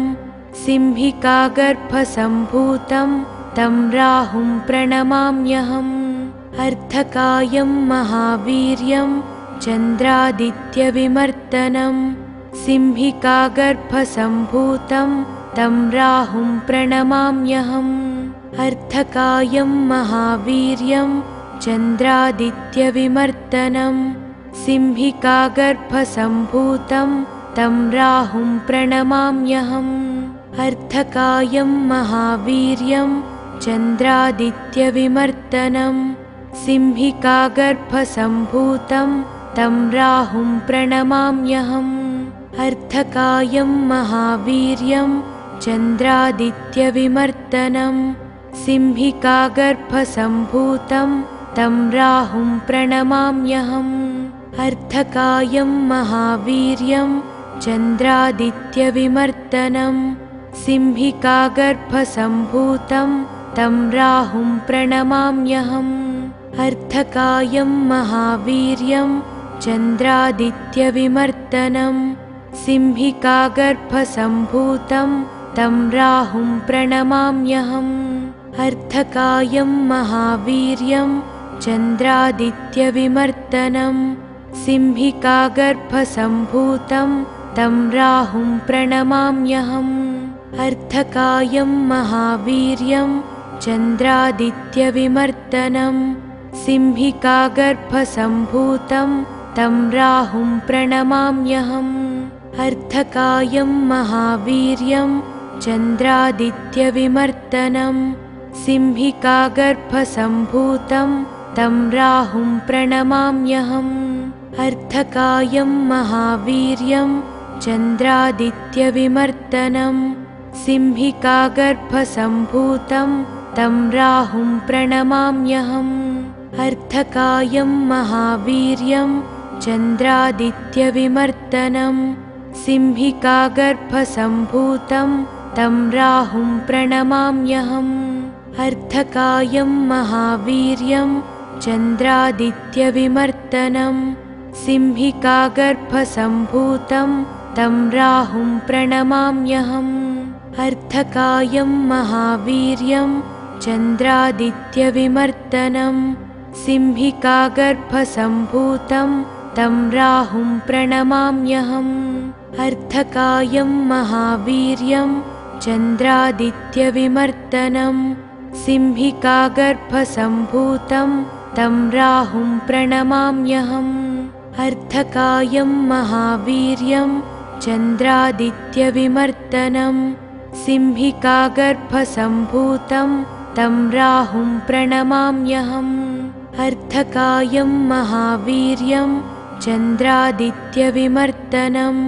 सिंहिकागर्भसम्भूतं तं राहुं प्रणमाम्यहम् अर्धकायं महावीर्यं चन्द्रादित्यविमर्दनं सिंहिकागर्भसम्भूतं तं राहुं प्रणमाम्यहम् अर्धकायं महावीर्यं चन्द्रादित्यविमर्दनं सिंहिकागर्भसम्भूतं तं राहुं प्रणमाम्यहम् अर्धकायं महावीर्यं चन्द्रादित्यविमर्दनं सिंहिकागर्भसम्भूतं तं राहुं प्रणमाम्यहम् अर्धकायं महावीर्यं चन्द्रादित्यविमर्दनं सिंहिकागर्भसम्भूतं तं राहुं प्रणमाम्यहम् अर्धकायं महावीर्यं चन्द्रादित्यविमर्दनं सिंहिकागर्भसम्भूतं तं राहुं प्रणमाम्यहम् अर्धकायं महावीर्यं चन्द्रादित्यविमर्दनं सिंहिकागर्भसम्भूतं तं राहुं प्रणमाम्यहम् अर्धकायं महावीर्यं चन्द्रादित्यविमर्दनं सिंहिकागर्भसम्भूतं तं राहुं प्रणमाम्यहम् अर्धकायं महावीर्यं चन्द्रादित्यविमर्दनं सिंहिकागर्भसम्भूतं तं राहुं प्रणमाम्यहम् अर्धकायं महावीर्यं चन्द्रादित्यविमर्दनं सिंहिकागर्भसम्भूतं तं राहुं प्रणमाम्यहम् अर्धकायं महावीर्यं चन्द्रादित्यविमर्दनं सिंहिकागर्भसम्भूतं तं राहुं प्रणमाम्यहम् अर्धकायं महावीर्यं चन्द्रादित्यविमर्दनं सिंहिकागर्भसम्भूतं तं राहुं प्रणमाम्यहम् अर्धकायं महावीर्यं चन्द्रादित्यविमर्दनं सिंहिकागर्भसम्भूतं तं राहुं प्रणमाम्यहम् अर्धकायं महावीर्यं चन्द्रादित्यविमर्दनं सिंहिकागर्भसम्भूतं तं राहुं प्रणमाम्यहम् अर्धकायं महावीर्यं चन्द्रादित्यविमर्दनं सिंहिकागर्भसम्भूतं तं राहुं प्रणमाम्यहम् अर्धकायं महावीर्यं चन्द्रादित्यविमर्दनं सिंहिकागर्भसम्भूतं तं राहुं प्रणमाम्यहम् अर्धकायं महावीर्यं चन्द्रादित्यविमर्दनं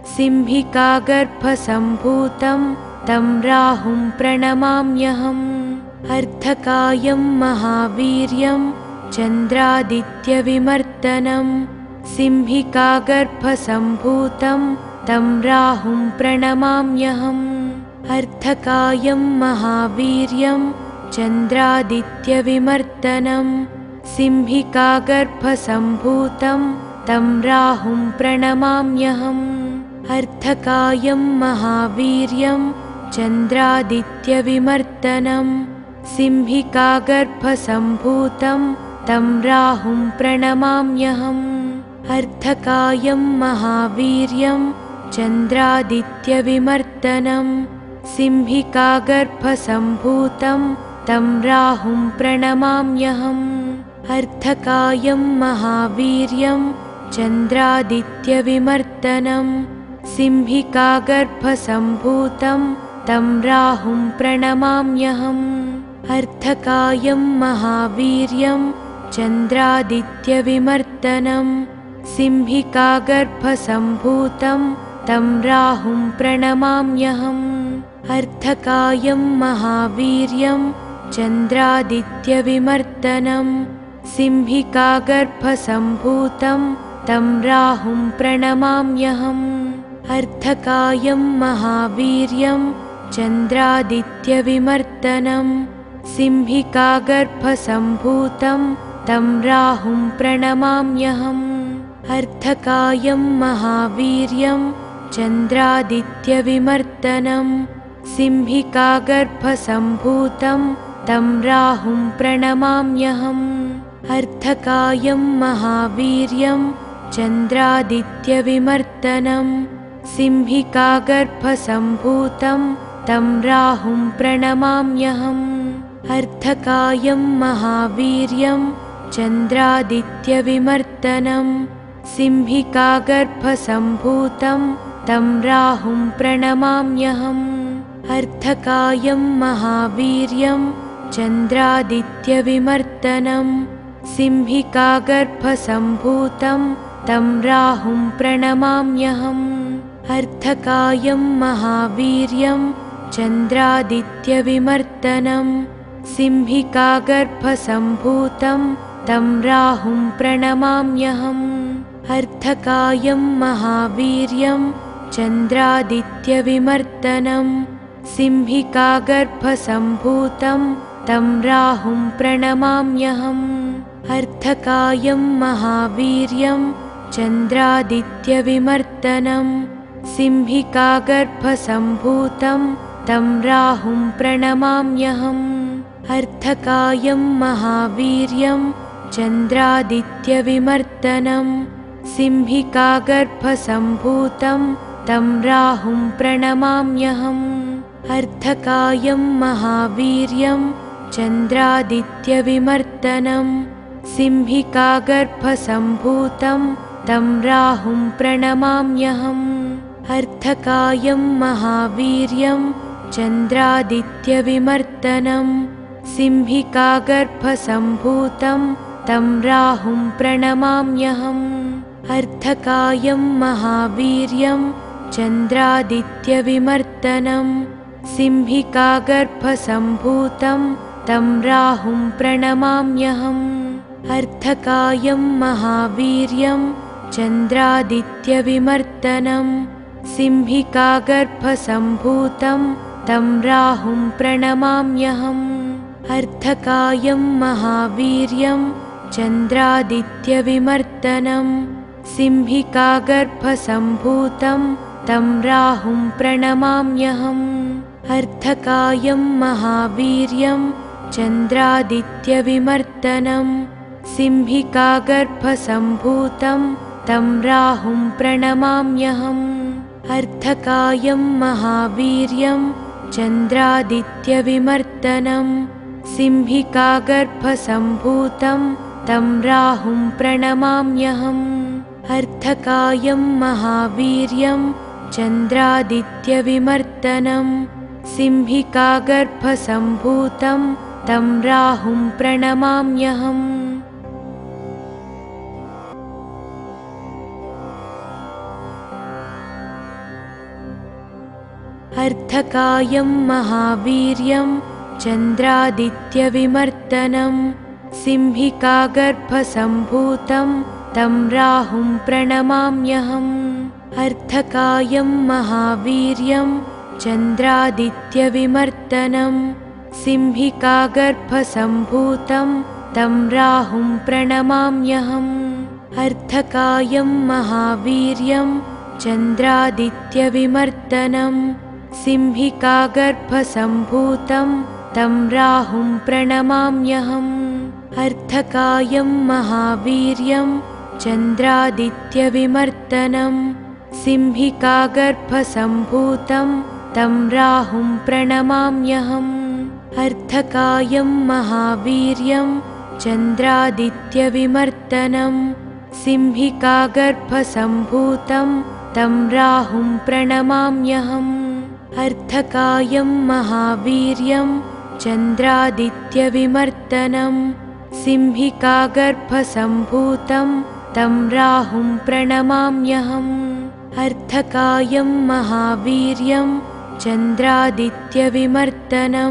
सिंहिकागर्भसम्भूतं तं राहुं प्रणमाम्यहम् अर्धकायं महावीर्यं चन्द्रादित्यविमर्दनं सिंहिकागर्भसम्भूतं तं राहुं प्रणमाम्यहम् अर्धकायं महावीर्यं चन्द्रादित्यविमर्दनं सिंहिकागर्भसम्भूतं तं राहुं प्रणमाम्यहम् अर्धकायं महावीर्यं चन्द्रादित्यविमर्दनं सिंहिकागर्भसम्भूतं तं राहुं प्रणमाम्यहम् अर्धकायं महावीर्यं चन्द्रादित्यविमर्दनं सिंहिकागर्भसम्भूतं तं राहुं प्रणमाम्यहम् अर्धकायं महावीर्यं चन्द्रादित्यविमर्दनं सिंहिकागर्भसम्भूतं तं राहुं प्रणमाम्यहम् अर्धकायं महावीर्यं चन्द्रादित्यविमर्दनं सिंहिकागर्भसम्भूतं तं राहुं प्रणमाम्यहम् अर्धकायं महावीर्यं चन्द्रादित्यविमर्दनं सिंहिकागर्भसम्भूतं तं राहुं प्रणमाम्यहम् अर्धकायं महावीर्यं चन्द्रादित्यविमर्दनं सिंहिकागर्भसम्भूतं तं राहुं प्रणमाम्यहम् अर्धकायं महावीर्यं चन्द्रादित्यविमर्दनं सिंहिकागर्भसम्भूतं तं राहुं प्रणमाम्यहम् अर्धकायं महावीर्यं चन्द्रादित्यविमर्दनं सिंहिकागर्भसम्भूतं तं राहुं प्रणमाम्यहम् अर्धकायं महावीर्यं चन्द्रादित्यविमर्दनं सिंहिकागर्भसम्भूतं तं राहुं प्रणमाम्यहम् अर्धकायं महावीर्यं चन्द्रादित्यविमर्दनं सिंहिकागर्भसम्भूतं तं राहुं प्रणमाम्यहम् अर्धकायं महावीर्यं चन्द्रादित्यविमर्दनं सिंहिकागर्भसम्भूतं तं राहुं प्रणमाम्यहम् अर्धकायं महावीर्यं चन्द्रादित्यविमर्दनं सिंहिकागर्भसम्भूतं तं राहुं प्रणमाम्यहम् अर्धकायं महावीर्यं चन्द्रादित्यविमर्दनं सिंहिकागर्भसम्भूतं तं राहुं प्रणमाम्यहम् अर्धकायं महावीर्यं चन्द्रादित्यविमर्दनं सिंहिकागर्भसम्भूतं तं राहुं प्रणमाम्यहम् अर्धकायं महावीर्यं चन्द्रादित्यविमर्दनं सिंहिकागर्भसम्भूतं तं राहुं प्रणमाम्यहम् अर्धकायं महावीर्यं चन्द्रादित्यविमर्दनं सिंहिकागर्भसम्भूतं तं राहुं प्रणमाम्यहम् अर्धकायं महावीर्यं चन्द्रादित्यविमर्दनं सिंहिकागर्भसम्भूतं तं राहुं प्रणमाम्यहम् अर्धकायं महावीर्यं चन्द्रादित्यविमर्दनं सिंहिकागर्भसम्भूतं तं राहुं प्रणमाम्यहम् अर्धकायं महावीर्यं चन्द्रादित्यविमर्दनं सिंहिकागर्भसम्भूतं तं राहुं प्रणमाम्यहम् अर्धकायं महावीर्यं चन्द्रादित्यविमर्दनं सिंहिकागर्भसम्भूतं तं राहुं प्रणमाम्यहम् अर्धकायं महावीर्यं चन्द्रादित्यविमर्दनं सिंहिकागर्भसम्भूतं तं राहुं प्रणमाम्यहम् अर्धकायं महावीर्यं चन्द्रादित्यविमर्दनं सिंहिकागर्भसम्भूतं तं राहुं प्रणमाम्यहम् अर्धकायं महावीर्यं चन्द्रादित्यविमर्दनं सिंहिकागर्भसम्भूतं तं राहुं प्रणमाम्यहम् अर्धकायं महावीर्यं चन्द्रादित्यविमर्दनं सिंहिकागर्भसम्भूतं तं राहुं प्रणमाम्यहम् अर्धकायं महावीर्यं चन्द्रादित्यविमर्दनं सिंहिकागर्भसम्भूतं तं राहुं प्रणमाम्यहम् अर्धकायं महावीर्यं चन्द्रादित्यविमर्दनं सिंहिकागर्भसम्भूतं तं राहुं प्रणमाम्यहम् अर्धकायं महावीर्यं चन्द्रादित्यविमर्दनं सिंहिकागर्भसम्भूतं तं राहुं प्रणमाम्यहम् अर्धकायं महावीर्यं चन्द्रादित्यविमर्दनं सिंहिकागर्भसम्भूतं तं राहुं प्रणमाम्यहम् अर्धकायं महावीर्यं चन्द्रादित्यविमर्दनं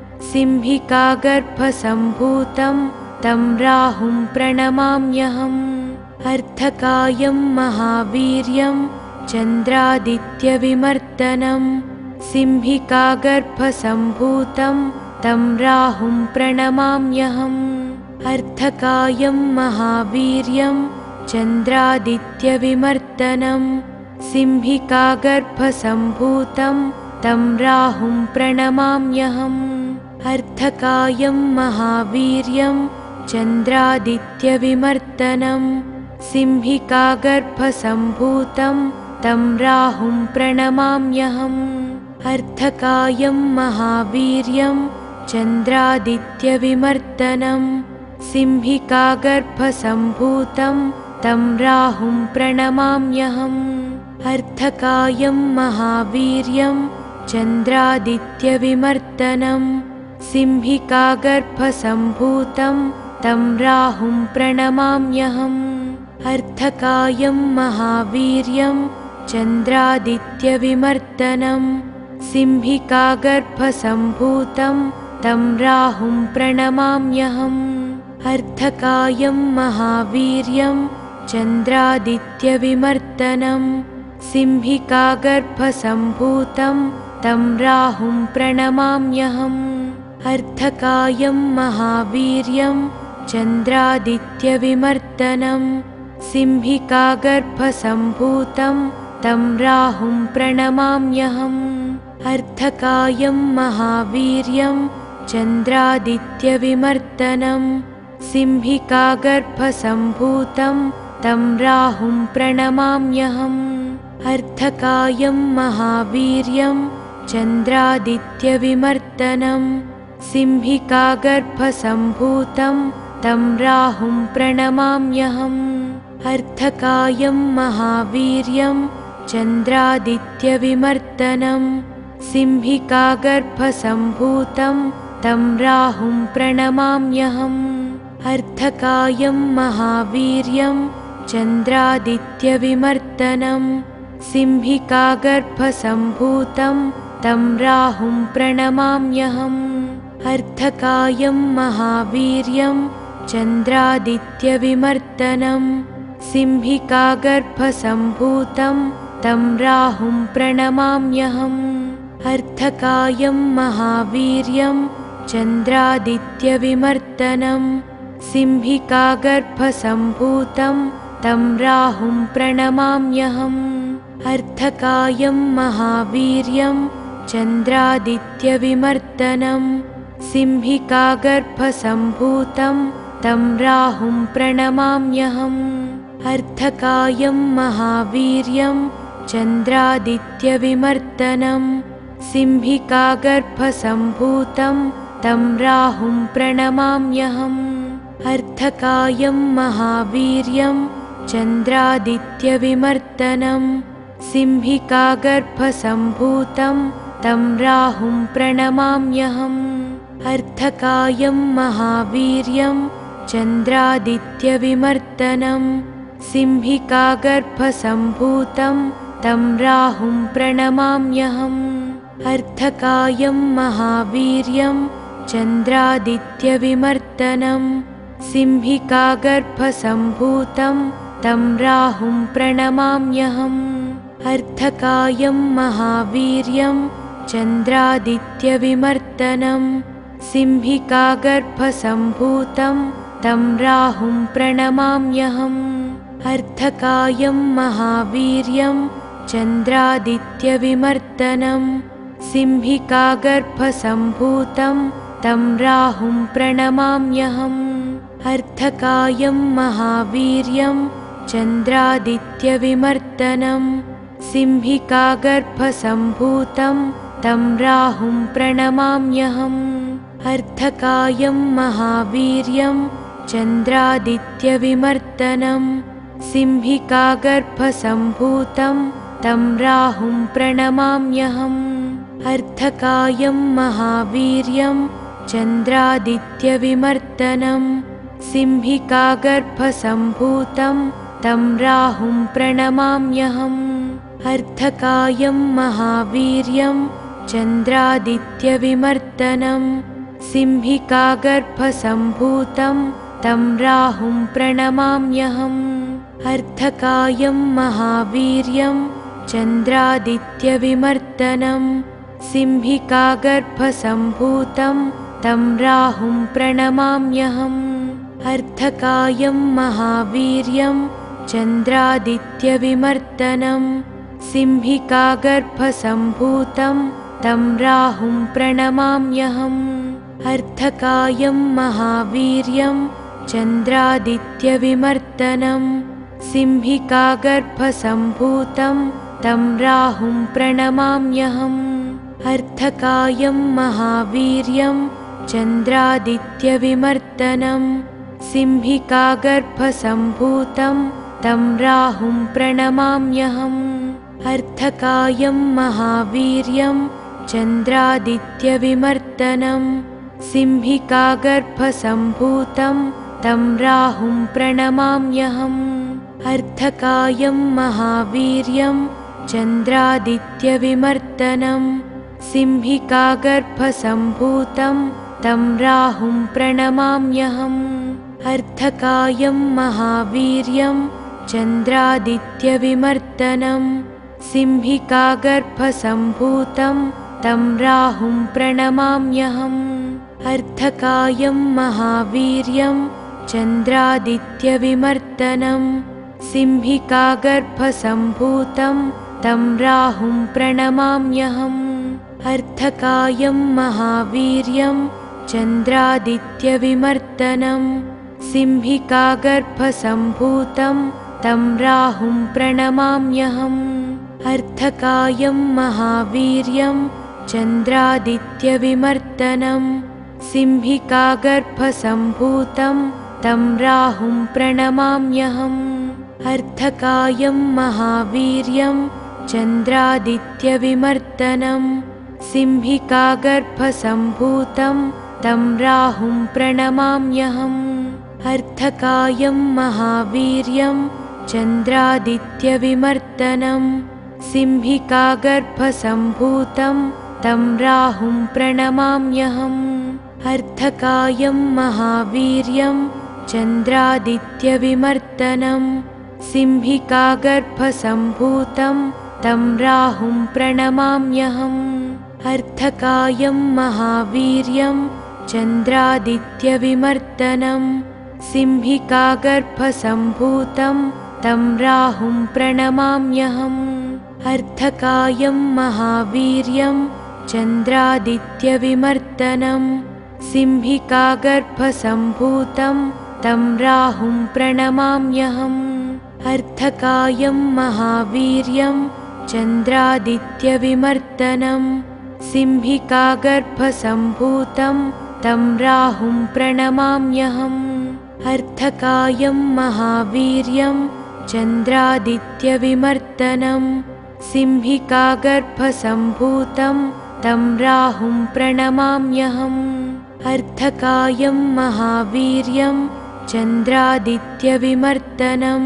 सिंहिकागर्भसम्भूतं तं राहुं प्रणमाम्यहम् अर्धकायं महावीर्यं चन्द्रादित्यविमर्दनं सिंहिकागर्भसम्भूतं तं राहुं प्रणमाम्यहम्। अर्धकायं महावीर्यं चन्द्रादित्यविमर्दनं सिंहिकागर्भसम्भूतं तं राहुं प्रणमाम्यहम्। अर्धकायं महावीर्यं चन्द्रादित्यविमर्दनं सिंहिकागर्भसम्भूतं तं राहुं प्रणमाम्यहम्। अर्धकायं महावीर्यं चन्द्रादित्यविमर्दनं सिंहिकागर्भसम्भूतं तं राहुं प्रणमाम्यहम्। अर्धकायं महावीर्यं चन्द्रादित्यविमर्दनं सिंहिकागर्भसम्भूतं तं राहुं प्रणमाम्यहम्। अर्धकायं महावीर्यं चन्द्रादित्यविमर्दनं सिंहिकागर्भसम्भूतं तं राहुं प्रणमाम्यहम्। अर्धकायं महावीर्यं चन्द्रादित्यविमर्दनं सिंहिकागर्भसम्भूतं तं राहुं प्रणमाम्यहम्। अर्धकायं महावीर्यं चन्द्रादित्यविमर्दनं सिंहिकागर्भसम्भूतं तं राहुं प्रणमाम्यहम्। अर्धकायं महावीर्यं चन्द्रादित्यविमर्दनं सिंहिकागर्भसम्भूतं तं राहुं प्रणमाम्यहम्। अर्धकायं महावीर्यं चन्द्रादित्यविमर्दनं सिंहिकागर्भसम्भूतं तं राहुं प्रणमाम्यहम्। अर्धकायं महावीर्यं चन्द्रादित्यविमर्दनं सिंहिकागर्भसम्भूतं तं राहुं प्रणमाम्यहम्। अर्धकायं महावीर्यं चन्द्रादित्यविमर्दनं सिंहिकागर्भसम्भूतं तं राहुं प्रणमाम्यहम्। अर्धकायं महावीर्यं चन्द्रादित्यविमर्दनं सिंहिकागर्भसम्भूतं तं राहुं प्रणमाम्यहम्। अर्धकायं महावीर्यं चन्द्रादित्यविमर्दनं सिंहिकागर्भसम्भूतं तं राहुं प्रणमाम्यहम्। अर्धकायं महावीर्यं चन्द्रादित्यविमर्दनं सिंहिकागर्भसम्भूतं तं राहुं प्रणमाम्यहम्। अर्धकायं महावीर्यं चन्द्रादित्यविमर्दनं सिंहिकागर्भसम्भूतं तं राहुं प्रणमाम्यहम्। अर्धकायं महावीर्यं चन्द्रादित्यविमर्दनं सिंहिकागर्भसम्भूतं तं राहुं प्रणमाम्यहम्। अर्धकायं महावीर्यं चन्द्रादित्यविमर्दनं सिंहिकागर्भसम्भूतं तं राहुं प्रणमाम्यहम्। अर्धकायं महावीर्यं चन्द्रादित्यविमर्दनं सिंहिकागर्भसम्भूतं तं राहुं प्रणमाम्यहम्। अर्धकायं महावीर्यं चन्द्रादित्यविमर्दनं सिंहिकागर्भसम्भूतं तं राहुं प्रणमाम्यहम्। अर्धकायं महावीर्यं चन्द्रादित्यविमर्दनं सिंहिकागर्भसम्भूतं तं राहुं प्रणमाम्यहम्। अर्धकायं महावीर्यं चन्द्रादित्यविमर्दनं सिंहिकागर्भसम्भूतं तं राहुं प्रणमाम्यहम्। अर्धकायं महावीर्यं चन्द्रादित्यविमर्दनं सिंहिकागर्भसम्भूतं तं राहुं प्रणमाम्यहम्। अर्धकायं महावीर्यं चन्द्रादित्यविमर्दनं सिंहिकागर्भसम्भूतं तं राहुं प्रणमाम्यहम्। अर्धकायं महावीर्यं चन्द्रादित्यविमर्दनं सिंहिकागर्भसम्भूतं तं राहुं प्रणमाम्यहम्। अर्धकायं महावीर्यं चन्द्रादित्यविमर्दनं सिंहिकागर्भसम्भूतं तं राहुं प्रणमाम्यहम्। अर्धकायं महावीर्यं चन्द्रादित्यविमर्दनं सिंहिकागर्भसम्भूतं तं राहुं प्रणमाम्यहम्। अर्धकायं महावीर्यं चन्द्रादित्यविमर्दनं सिंहिकागर्भसम्भूतं तं राहुं प्रणमाम्यहम्। अर्धकायं महावीर्यं चन्द्रादित्यविमर्दनं सिंहिकागर्भसम्भूतं तं राहुं प्रणमाम्यहम्। अर्धकायं महावीर्यं चन्द्रादित्यविमर्दनं सिंहिकागर्भसम्भूतं तं राहुं प्रणमाम्यहम्। अर्धकायं महावीर्यं चन्द्रादित्यविमर्दनं सिंहिकागर्भसम्भूतं तं राहुं प्रणमाम्यहम्। अर्धकायं महावीर्यं चन्द्रादित्यविमर्दनं सिंहिकागर्भसम्भूतं तं राहुं प्रणमाम्यहम्। अर्धकायं महावीर्यं चन्द्रादित्यविमर्दनं सिंहिकागर्भसम्भूतं तं राहुं प्रणमाम्यहम्। अर्धकायं महावीर्यं चन्द्रादित्यविमर्दनं सिंहिकागर्भसम्भूतं तं राहुं प्रणमाम्यहम्। अर्धकायं महावीर्यं चन्द्रादित्यविमर्दनं सिंहिकागर्भसम्भूतं तं राहुं प्रणमाम्यहम्। अर्धकायं महावीर्यं चन्द्रादित्यविमर्दनं सिंहिकागर्भसम्भूतं तं राहुं प्रणमाम्यहम्। अर्धकायं महावीर्यं चन्द्रादित्यविमर्दनं सिंहिकागर्भसम्भूतं तं राहुं प्रणमाम्यहम्। अर्धकायं महावीर्यं चन्द्रादित्यविमर्दनं सिंहिकागर्भसम्भूतं तं राहुं प्रणमाम्यहम्। अर्धकायं महावीर्यं चन्द्रादित्यविमर्दनं सिंहिकागर्भसम्भूतं तं राहुं प्रणमाम्यहम्। अर्धकायं महावीर्यं चन्द्रादित्यविमर्दनं सिंहिकागर्भसम्भूतं तं राहुं प्रणमाम्यहम्। अर्धकायं महावीर्यं चन्द्रादित्यविमर्दनं सिंहिकागर्भसम्भूतं तं राहुं प्रणमाम्यहम्। अर्धकायं महावीर्यं चन्द्रादित्यविमर्दनं सिंहिकागर्भसम्भूतं तं राहुं प्रणमाम्यहम्। अर्धकायं महावीर्यं चन्द्रादित्यविमर्दनं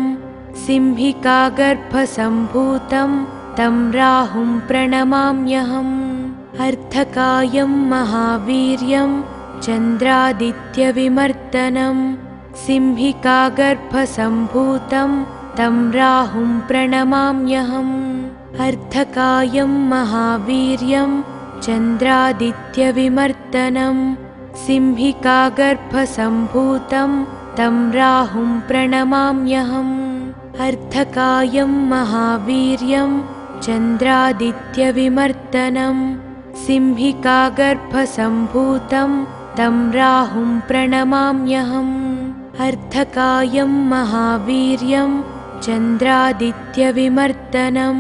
सिंहिकागर्भसम्भूतं तं राहुं प्रणमाम्यहम्। अर्धकायं महावीर्यं चन्द्रादित्यविमर्दनं सिंहिकागर्भसम्भूतं तं राहुं प्रणमाम्यहम्। अर्धकायं महावीर्यं चन्द्रादित्यविमर्दनं सिंहिकागर्भसम्भूतं तं राहुं प्रणमाम्यहम्। अर्धकायं महावीर्यं चन्द्रादित्यविमर्दनं सिंहिकागर्भसम्भूतं तं राहुं प्रणमाम्यहम्। अर्धकायं महावीर्यं चन्द्रादित्यविमर्दनं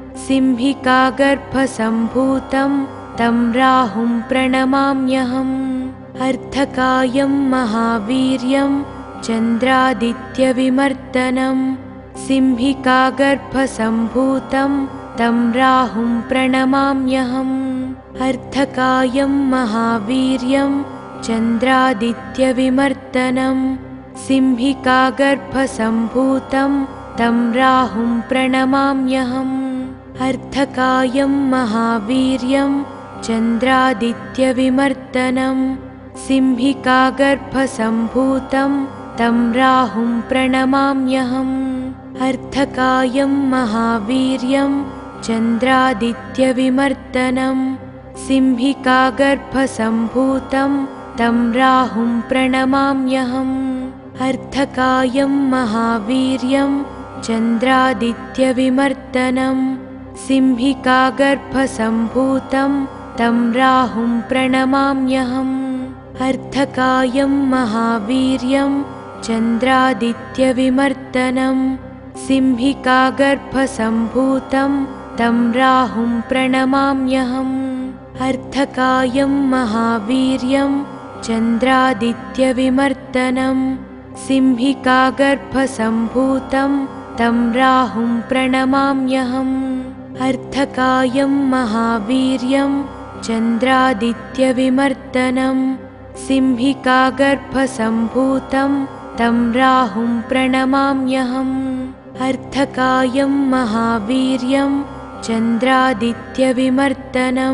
सिंहिकागर्भसम्भूतं तं राहुं प्रणमाम्यहम्। अर्धकायं महावीर्यं चन्द्रादित्यविमर्दनं सिंहिकागर्भसम्भूतं तं राहुं प्रणमाम्यहम्। अर्धकायं महावीर्यं चन्द्रादित्यविमर्दनं सिंहिकागर्भसम्भूतं तं राहुं प्रणमाम्यहम्। अर्धकायं महावीर्यं चन्द्रादित्यविमर्दनं सिंहिकागर्भसम्भूतं तं राहुं प्रणमाम्यहम्। अर्धकायं महावीर्यं चन्द्रादित्यविमर्दनं सिंहिकागर्भसम्भूतं तं राहुं प्रणमाम्यहम्। अर्धकायं महावीर्यं चन्द्रादित्यविमर्दनं सिंहिकागर्भसम्भूतं तं राहुं प्रणमाम्यहम्। अर्धकायं महावीर्यं चन्द्रादित्यविमर्दनं सिंहिकागर्भसम्भूतं तं राहुं प्रणमाम्यहम्। अर्धकायं महावीर्यं चन्द्रादित्यविमर्दनं सिंहिकागर्भसम्भूतं तं राहुं प्रणमाम्यहम्। अर्धकायं महावीर्यं चन्द्रादित्यविमर्दनं सिंहिकागर्भसम्भूतं तं राहुं प्रणमाम्यहम्। अर्धकायं महावीर्यं चन्द्रादित्यविमर्दनं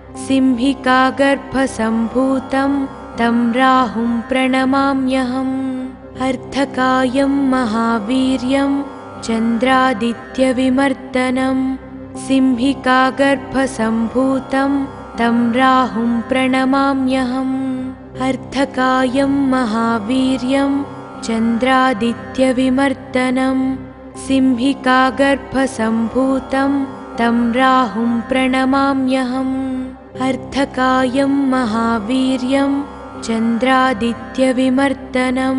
सिंहिकागर्भसम्भूतं तं राहुं प्रणमाम्यहम्। अर्धकायं महावीर्यं चन्द्रादित्यविमर्दनं सिंहिकागर्भसम्भूतं तं राहुं प्रणमाम्यहम्। अर्धकायं महावीर्यं चन्द्रादित्यविमर्दनं सिंहिकागर्भसम्भूतं तं राहुं प्रणमाम्यहम्। अर्धकायं महावीर्यं चन्द्रादित्यविमर्दनं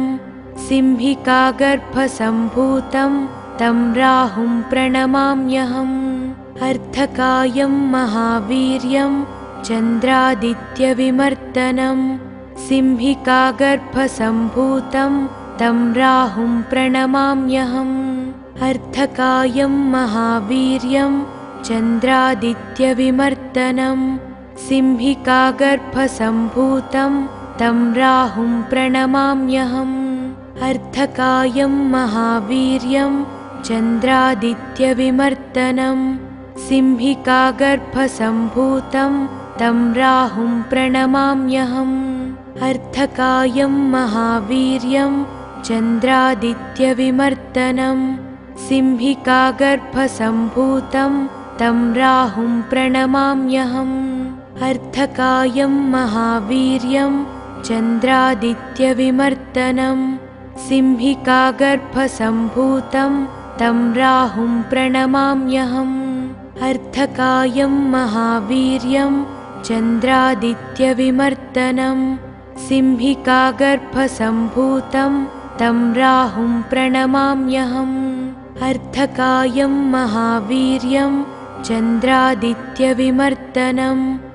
सिंहिकागर्भसम्भूतं तं राहुं प्रणमाम्यहम्। अर्धकायं महावीर्यं चन्द्रादित्यविमर्दनं सिंहिकागर्भसम्भूतं तं राहुं प्रणमाम्यहम्। अर्धकायं महावीर्यं चन्द्रादित्यविमर्दनं सिंहिकागर्भसम्भूतं तं राहुं प्रणमाम्यहम्। अर्धकायं महावीर्यं चन्द्रादित्यविमर्दनं सिंहिकागर्भसम्भूतं तं राहुं प्रणमाम्यहम्। अर्धकायं महावीर्यं चन्द्रादित्यविमर्दनं सिंहिकागर्भसम्भूतं तं राहुं प्रणमाम्यहम्। अर्धकायं महावीर्यं चन्द्रादित्यविमर्दनं सिंहिकागर्भसम्भूतं तं राहुं प्रणमाम्यहम्। अर्धकायं महावीर्यं चन्द्रादित्यविमर्दनं सिंहिकागर्भसम्भूतं तं राहुं प्रणमाम्यहम्। अर्धकायं महावीर्यं चन्द्रादित्यविमर्दनं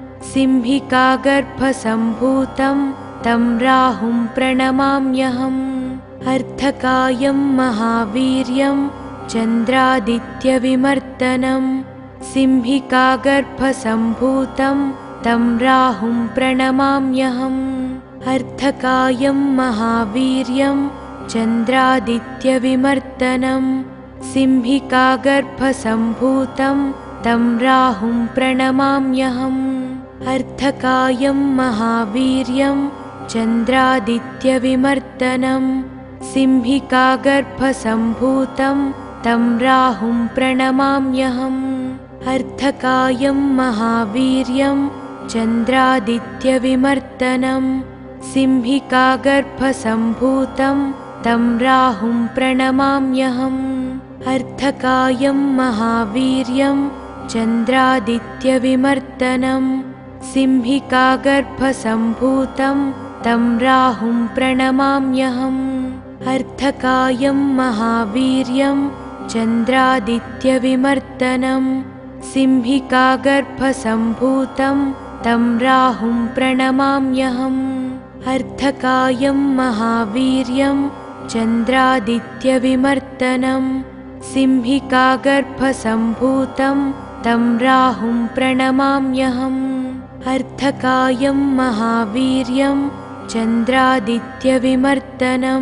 सिंहिकागर्भसम्भूतं तं राहुं प्रणमाम्यहम्। अर्धकायं महावीर्यं चन्द्रादित्यविमर्दनं सिंहिकागर्भसम्भूतं तं राहुं प्रणमाम्यहम्। अर्धकायं महावीर्यं चन्द्रादित्यविमर्दनं सिंहिकागर्भसम्भूतं तं राहुं प्रणमाम्यहम्। अर्धकायं महावीर्यं चन्द्रादित्यविमर्दनं सिंहिकागर्भसम्भूतं तं राहुं प्रणमाम्यहम्। अर्धकायं महावीर्यं चन्द्रादित्यविमर्दनं सिंहिकागर्भसम्भूतं तं राहुं प्रणमाम्यहम्। अर्धकायं महावीर्यं चन्द्रादित्यविमर्दनं सिंहिकागर्भसम्भूतं तं राहुं प्रणमाम्यहम्। अर्धकायं महावीर्यं चन्द्रादित्यविमर्दनं सिंहिकागर्भसम्भूतं तं राहुं प्रणमाम्यहम्। अर्धकायं महावीर्यं चन्द्रादित्यविमर्दनं सिंहिकागर्भसम्भूतं तं राहुं प्रणमाम्यहम्। अर्धकायं महावीर्यं चन्द्रादित्यविमर्दनं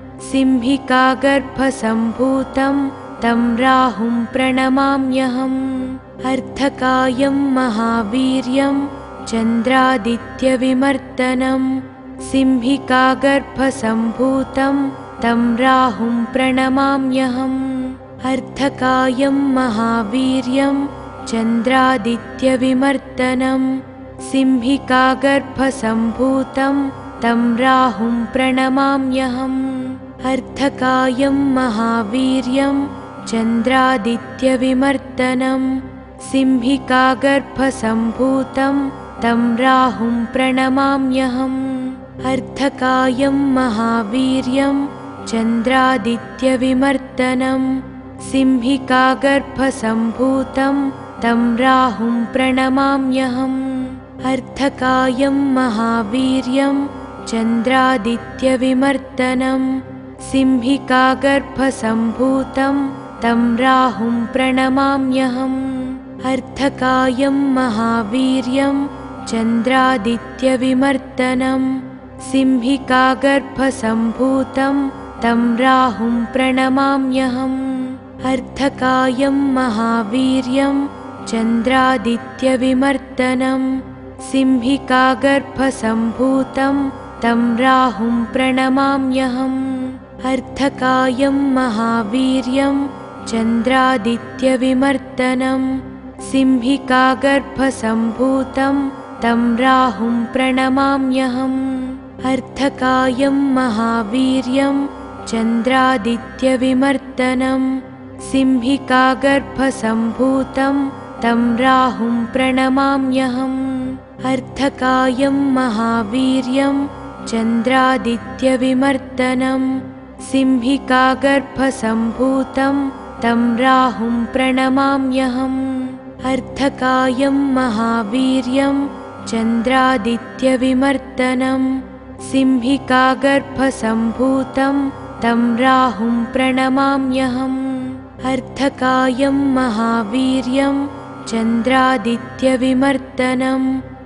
सिंहिकागर्भसम्भूतं तं राहुं प्रणमाम्यहम्। अर्धकायं महावीर्यं चन्द्रादित्यविमर्दनं सिंहिकागर्भसम्भूतं तं राहुं प्रणमाम्यहम्। अर्धकायं महावीर्यं चन्द्रादित्यविमर्दनं सिंहिकागर्भसम्भूतं तं राहुं प्रणमाम्यहम्। अर्धकायं महावीर्यं चन्द्रादित्यविमर्दनं सिंहिकागर्भसम्भूतं तं राहुं प्रणमाम्यहम्। अर्धकायं महावीर्यं चन्द्रादित्यविमर्दनं सिंहिकागर्भसम्भूतं तं राहुं प्रणमाम्यहम्। अर्धकायं महावीर्यं चन्द्रादित्यविमर्दनं सिंहिकागर्भसम्भूतं तं राहुं प्रणमाम्यहम्। अर्धकायं महावीर्यं चन्द्रादित्यविमर्दनं सिंहिकागर्भसम्भूतं तं राहुं प्रणमाम्यहम्। अर्धकायं महावीर्यं चन्द्रादित्यविमर्दनं सिंहिकागर्भसम्भूतं तं राहुं प्रणमाम्यहम्। अर्धकायं महावीर्यं चन्द्रादित्यविमर्दनं सिंहिकागर्भसम्भूतं तं राहुं प्रणमाम्यहम्। अर्धकायं महावीर्यं चन्द्रादित्यविमर्दनं सिंहिकागर्भसम्भूतं तं राहुं प्रणमाम्यहम्। अर्धकायं महावीर्यं चन्द्रादित्यविमर्दनं सिंहिकागर्भसम्भूतं तं राहुं प्रणमाम्यहम्। अर्धकायं महावीर्यं चन्द्रादित्यविमर्दनं सिंहिकागर्भसम्भूतं तं राहुं प्रणमाम्यहम्। अर्धकायं महावीर्यं चन्द्रादित्यविमर्दनं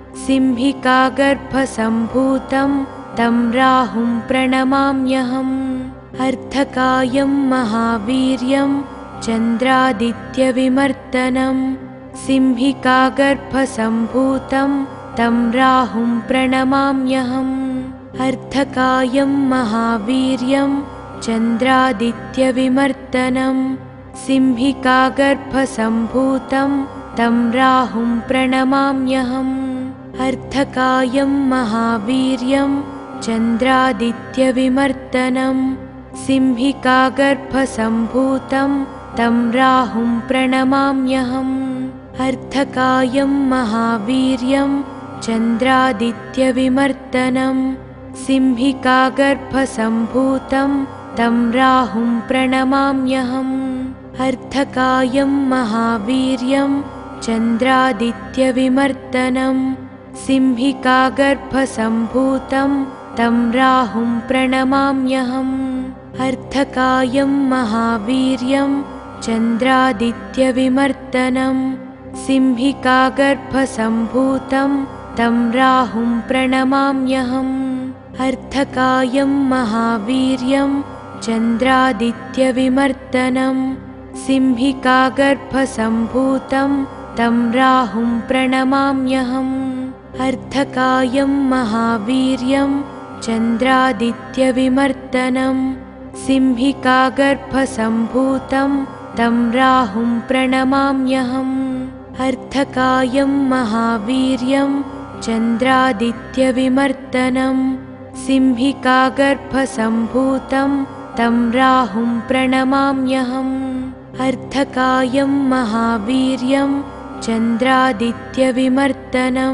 सिंहिकागर्भसम्भूतं तं राहुं प्रणमाम्यहम्। अर्धकायं महावीर्यं चन्द्रादित्यविमर्दनं सिंहिकागर्भसम्भूतं तं राहुं प्रणमाम्यहम्। अर्धकायं महावीर्यं चन्द्रादित्यविमर्दनं सिंहिकागर्भसम्भूतं तं राहुं प्रणमाम्यहम्। अर्धकायं महावीर्यं चन्द्रादित्यविमर्दनं सिंहिकागर्भसम्भूतं तं राहुं प्रणमाम्यहम्। अर्धकायं महावीर्यं चन्द्रादित्यविमर्दनं सिंहिकागर्भसम्भूतं तं राहुं प्रणमाम्यहम्। अर्धकायं महावीर्यं चन्द्रादित्यविमर्दनं सिंहिकागर्भसम्भूतं तं राहुं प्रणमाम्यहम्। अर्धकायं महावीर्यं चन्द्रादित्यविमर्दनं सिंहिकागर्भसम्भूतं तं राहुं प्रणमाम्यहम्। अर्धकायं महावीर्यं चन्द्रादित्यविमर्दनं सिंहिकागर्भसम्भूतं तं राहुं प्रणमाम्यहम्। अर्धकायं महावीर्यं चन्द्रादित्यविमर्दनं सिंहिकागर्भसम्भूतं तं राहुं प्रणमाम्यहम्। अर्धकायं महावीर्यं चन्द्रादित्यविमर्दनं सिंहिकागर्भसम्भूतं तं राहुं प्रणमाम्यहम्। अर्धकायं महावीर्यं चन्द्रादित्यविमर्दनं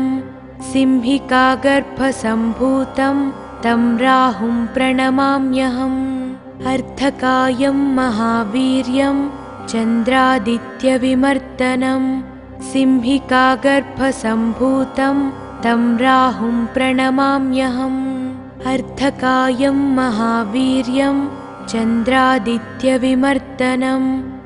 सिंहिकागर्भसम्भूतं तं राहुं प्रणमाम्यहम्। अर्धकायं महावीर्यं चन्द्रादित्यविमर्दनं सिंहिकागर्भसम्भूतं तं राहुं प्रणमाम्यहम्। अर्धकायं महावीर्यं चन्द्रादित्यविमर्दनं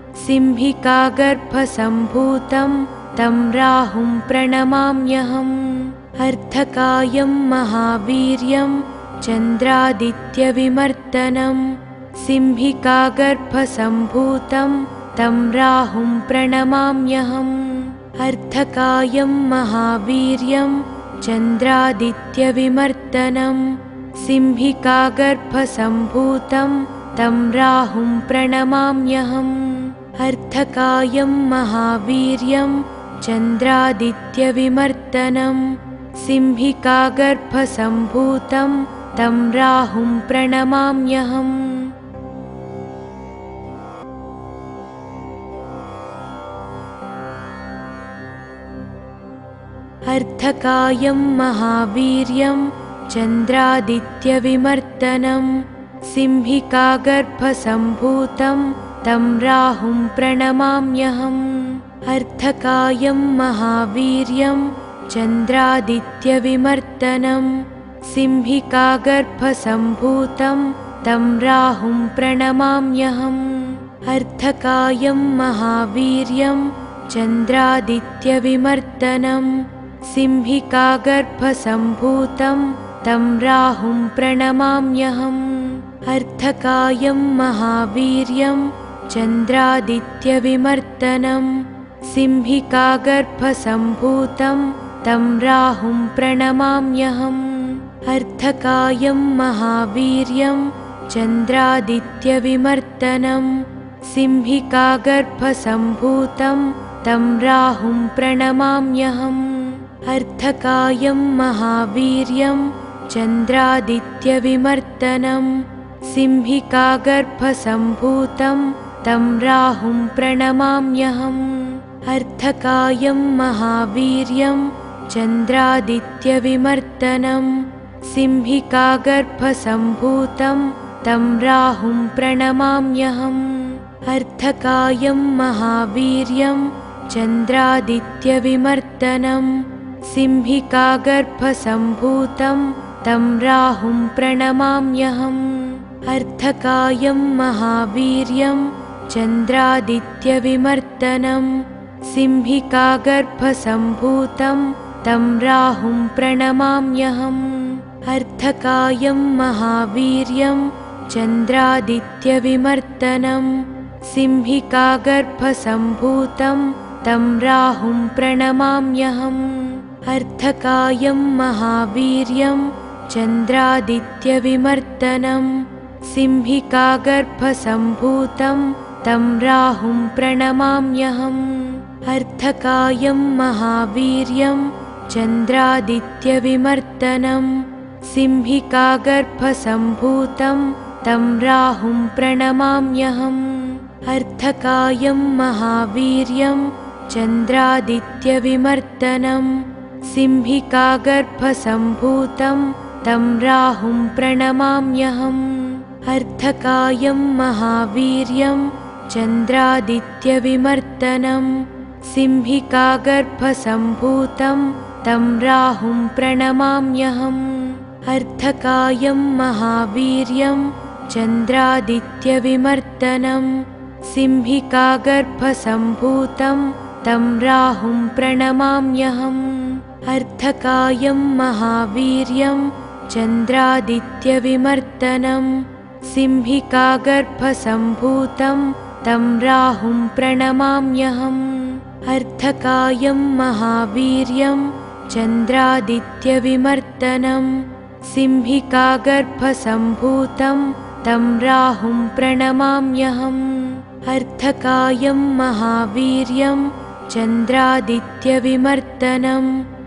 सिंहिकागर्भसम्भूतं तं राहुं प्रणमाम्यहम्। अर्धकायं महावीर्यं चन्द्रादित्यविमर्दनं सिंहिकागर्भसम्भूतं तं राहुं प्रणमाम्यहम्। अर्धकायं महावीर्यं चन्द्रादित्यविमर्दनं सिंहिकागर्भसम्भूतं तं राहुं प्रणमाम्यहम्। अर्धकायं महावीर्यं चन्द्रादित्यविमर्दनं सिंहिकागर्भसम्भूतं तं राहुं प्रणमाम्यहम्। अर्धकायं महावीर्यं चन्द्रादित्यविमर्दनं सिंहिकागर्भसम्भूतं तं राहुं प्रणमाम्यहम्। अर्धकायं महावीर्यं चन्द्रादित्यविमर्दनं सिंहिकागर्भसम्भूतं तं राहुं प्रणमाम्यहम्। अर्धकायं महावीर्यं चन्द्रादित्यविमर्दनं सिंहिकागर्भसम्भूतं तं राहुं प्रणमाम्यहम्। अर्धकायं महावीर्यं चन्द्रादित्यविमर्दनं सिंहिकागर्भसम्भूतं तं राहुं प्रणमाम्यहम्। अर्धकायं महावीर्यं चन्द्रादित्यविमर्दनं सिंहिकागर्भसम्भूतं तं राहुं प्रणमाम्यहम्। अर्धकायं महावीर्यं चन्द्रादित्यविमर्दनं सिंहिकागर्भसम्भूतं तं राहुं प्रणमाम्यहम्। अर्धकायं महावीर्यं चन्द्रादित्यविमर्दनं सिंहिकागर्भसम्भूतं तं राहुं प्रणमाम्यहम्। अर्धकायं महावीर्यं चन्द्रादित्यविमर्दनं सिंहिकागर्भसम्भूतं तं राहुं प्रणमाम्यहम्। अर्धकायं महावीर्यं चन्द्रादित्यविमर्दनं सिंहिकागर्भसम्भूतं तं राहुं प्रणमाम्यहम्। अर्धकायं महावीर्यं चन्द्रादित्यविमर्दनं सिंहिकागर्भसम्भूतं तं राहुं प्रणमाम्यहम्। अर्धकायं महावीर्यं चन्द्रादित्यविमर्दनं सिंहिकागर्भसम्भूतं तं राहुं प्रणमाम्यहम्। अर्धकायं महावीर्यं चन्द्रादित्यविमर्दनं सिंहिकागर्भसम्भूतं तं राहुं प्रणमाम्यहम्। अर्धकायं महावीर्यं चन्द्रादित्यविमर्दनं सिंहिकागर्भसम्भूतं तं राहुं प्रणमाम्यहम्। अर्धकायं महावीर्यं चन्द्रादित्यविमर्दनं सिंहिकागर्भसम्भूतं तं राहुं प्रणमाम्यहम्। अर्धकायं महावीर्यं चन्द्रादित्यविमर्दनं सिंहिकागर्भसम्भूतं तं राहुं प्रणमाम्यहम्। अर्धकायं महावीर्यं चन्द्रादित्यविमर्दनं सिंहिकागर्भसम्भूतं तं राहुं प्रणमाम्यहम्। अर्धकायं महावीर्यं चन्द्रादित्यविमर्दनं सिंहिकागर्भसम्भूतं तं राहुं प्रणमाम्यहम्। अर्धकायं महावीर्यं चन्द्रादित्यविमर्दनं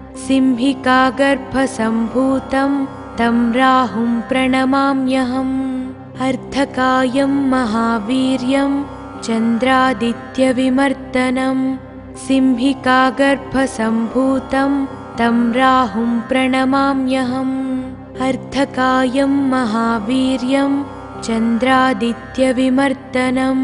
सिंहिकागर्भसम्भूतं तं राहुं प्रणमाम्यहम्। अर्धकायं महावीर्यं चन्द्रादित्यविमर्दनं सिंहिकागर्भसम्भूतं तं राहुं प्रणमाम्यहम्। अर्धकायं महावीर्यं चन्द्रादित्यविमर्दनं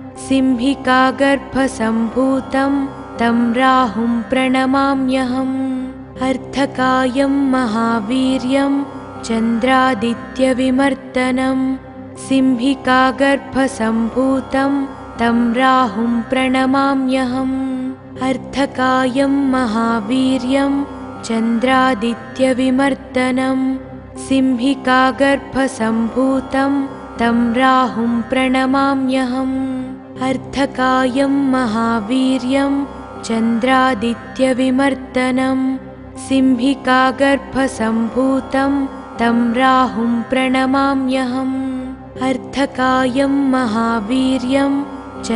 सिंहिकागर्भसम्भूतं तं राहुं प्रणमाम्यहम्। अर्धकायं महावीर्यं चन्द्रादित्यविमर्दनं सिंहिकागर्भसम्भूतं तं राहुं प्रणमाम्यहम्। अर्धकायं महावीर्यं चन्द्रादित्यविमर्दनं सिंहिकागर्भसम्भूतं तं राहुं प्रणमाम्यहम्। अर्धकायं महावीर्यं चन्द्रादित्यविमर्दनं सिंहिकागर्भसम्भूतं तं राहुं प्रणमाम्यहम्। अर्धकायं महावीर्यं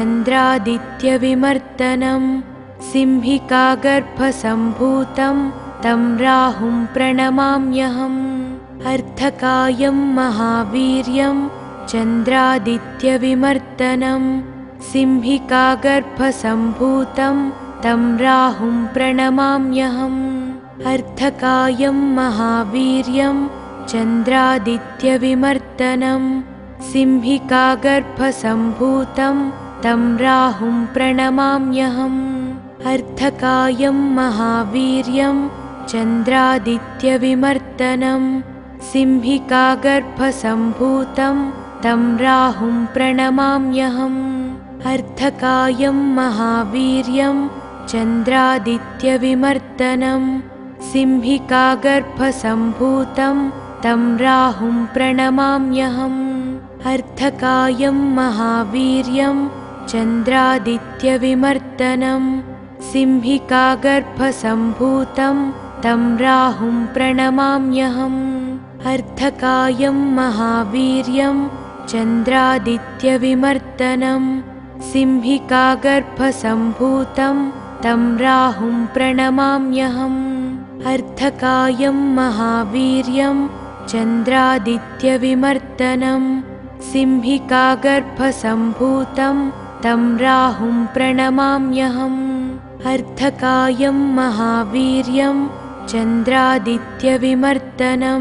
चन्द्रादित्यविमर्दनं सिंहिकागर्भसम्भूतं तं राहुं प्रणमाम्यहम्। अर्धकायं महावीर्यं चन्द्रादित्यविमर्दनं सिंहिकागर्भसम्भूतं तं राहुं प्रणमाम्यहम्। अर्धकायं महावीर्यं चन्द्रादित्यविमर्दनं सिंहिकागर्भसम्भूतं तं राहुं प्रणमाम्यहम्। अर्धकायं महावीर्यं चन्द्रादित्यविमर्दनं सिंहिकागर्भसम्भूतं तं राहुं प्रणमाम्यहम्। अर्धकायं महावीर्यं चन्द्रादित्यविमर्दनं सिंहिकागर्भसम्भूतं तं राहुं प्रणमाम्यहम्। अर्धकायं महावीर्यं चन्द्रादित्यविमर्दनं सिंहिकागर्भसम्भूतं तं राहुं प्रणमाम्यहम्। अर्धकायं महावीर्यं चन्द्रादित्यविमर्दनं सिंहिकागर्भसम्भूतं तं राहुं प्रणमाम्यहम्। अर्धकायं महावीर्यं चन्द्रादित्यविमर्दनं सिंहिकागर्भसम्भूतं तं राहुं प्रणमाम्यहम्। अर्धकायं महावीर्यं चन्द्रादित्यविमर्दनं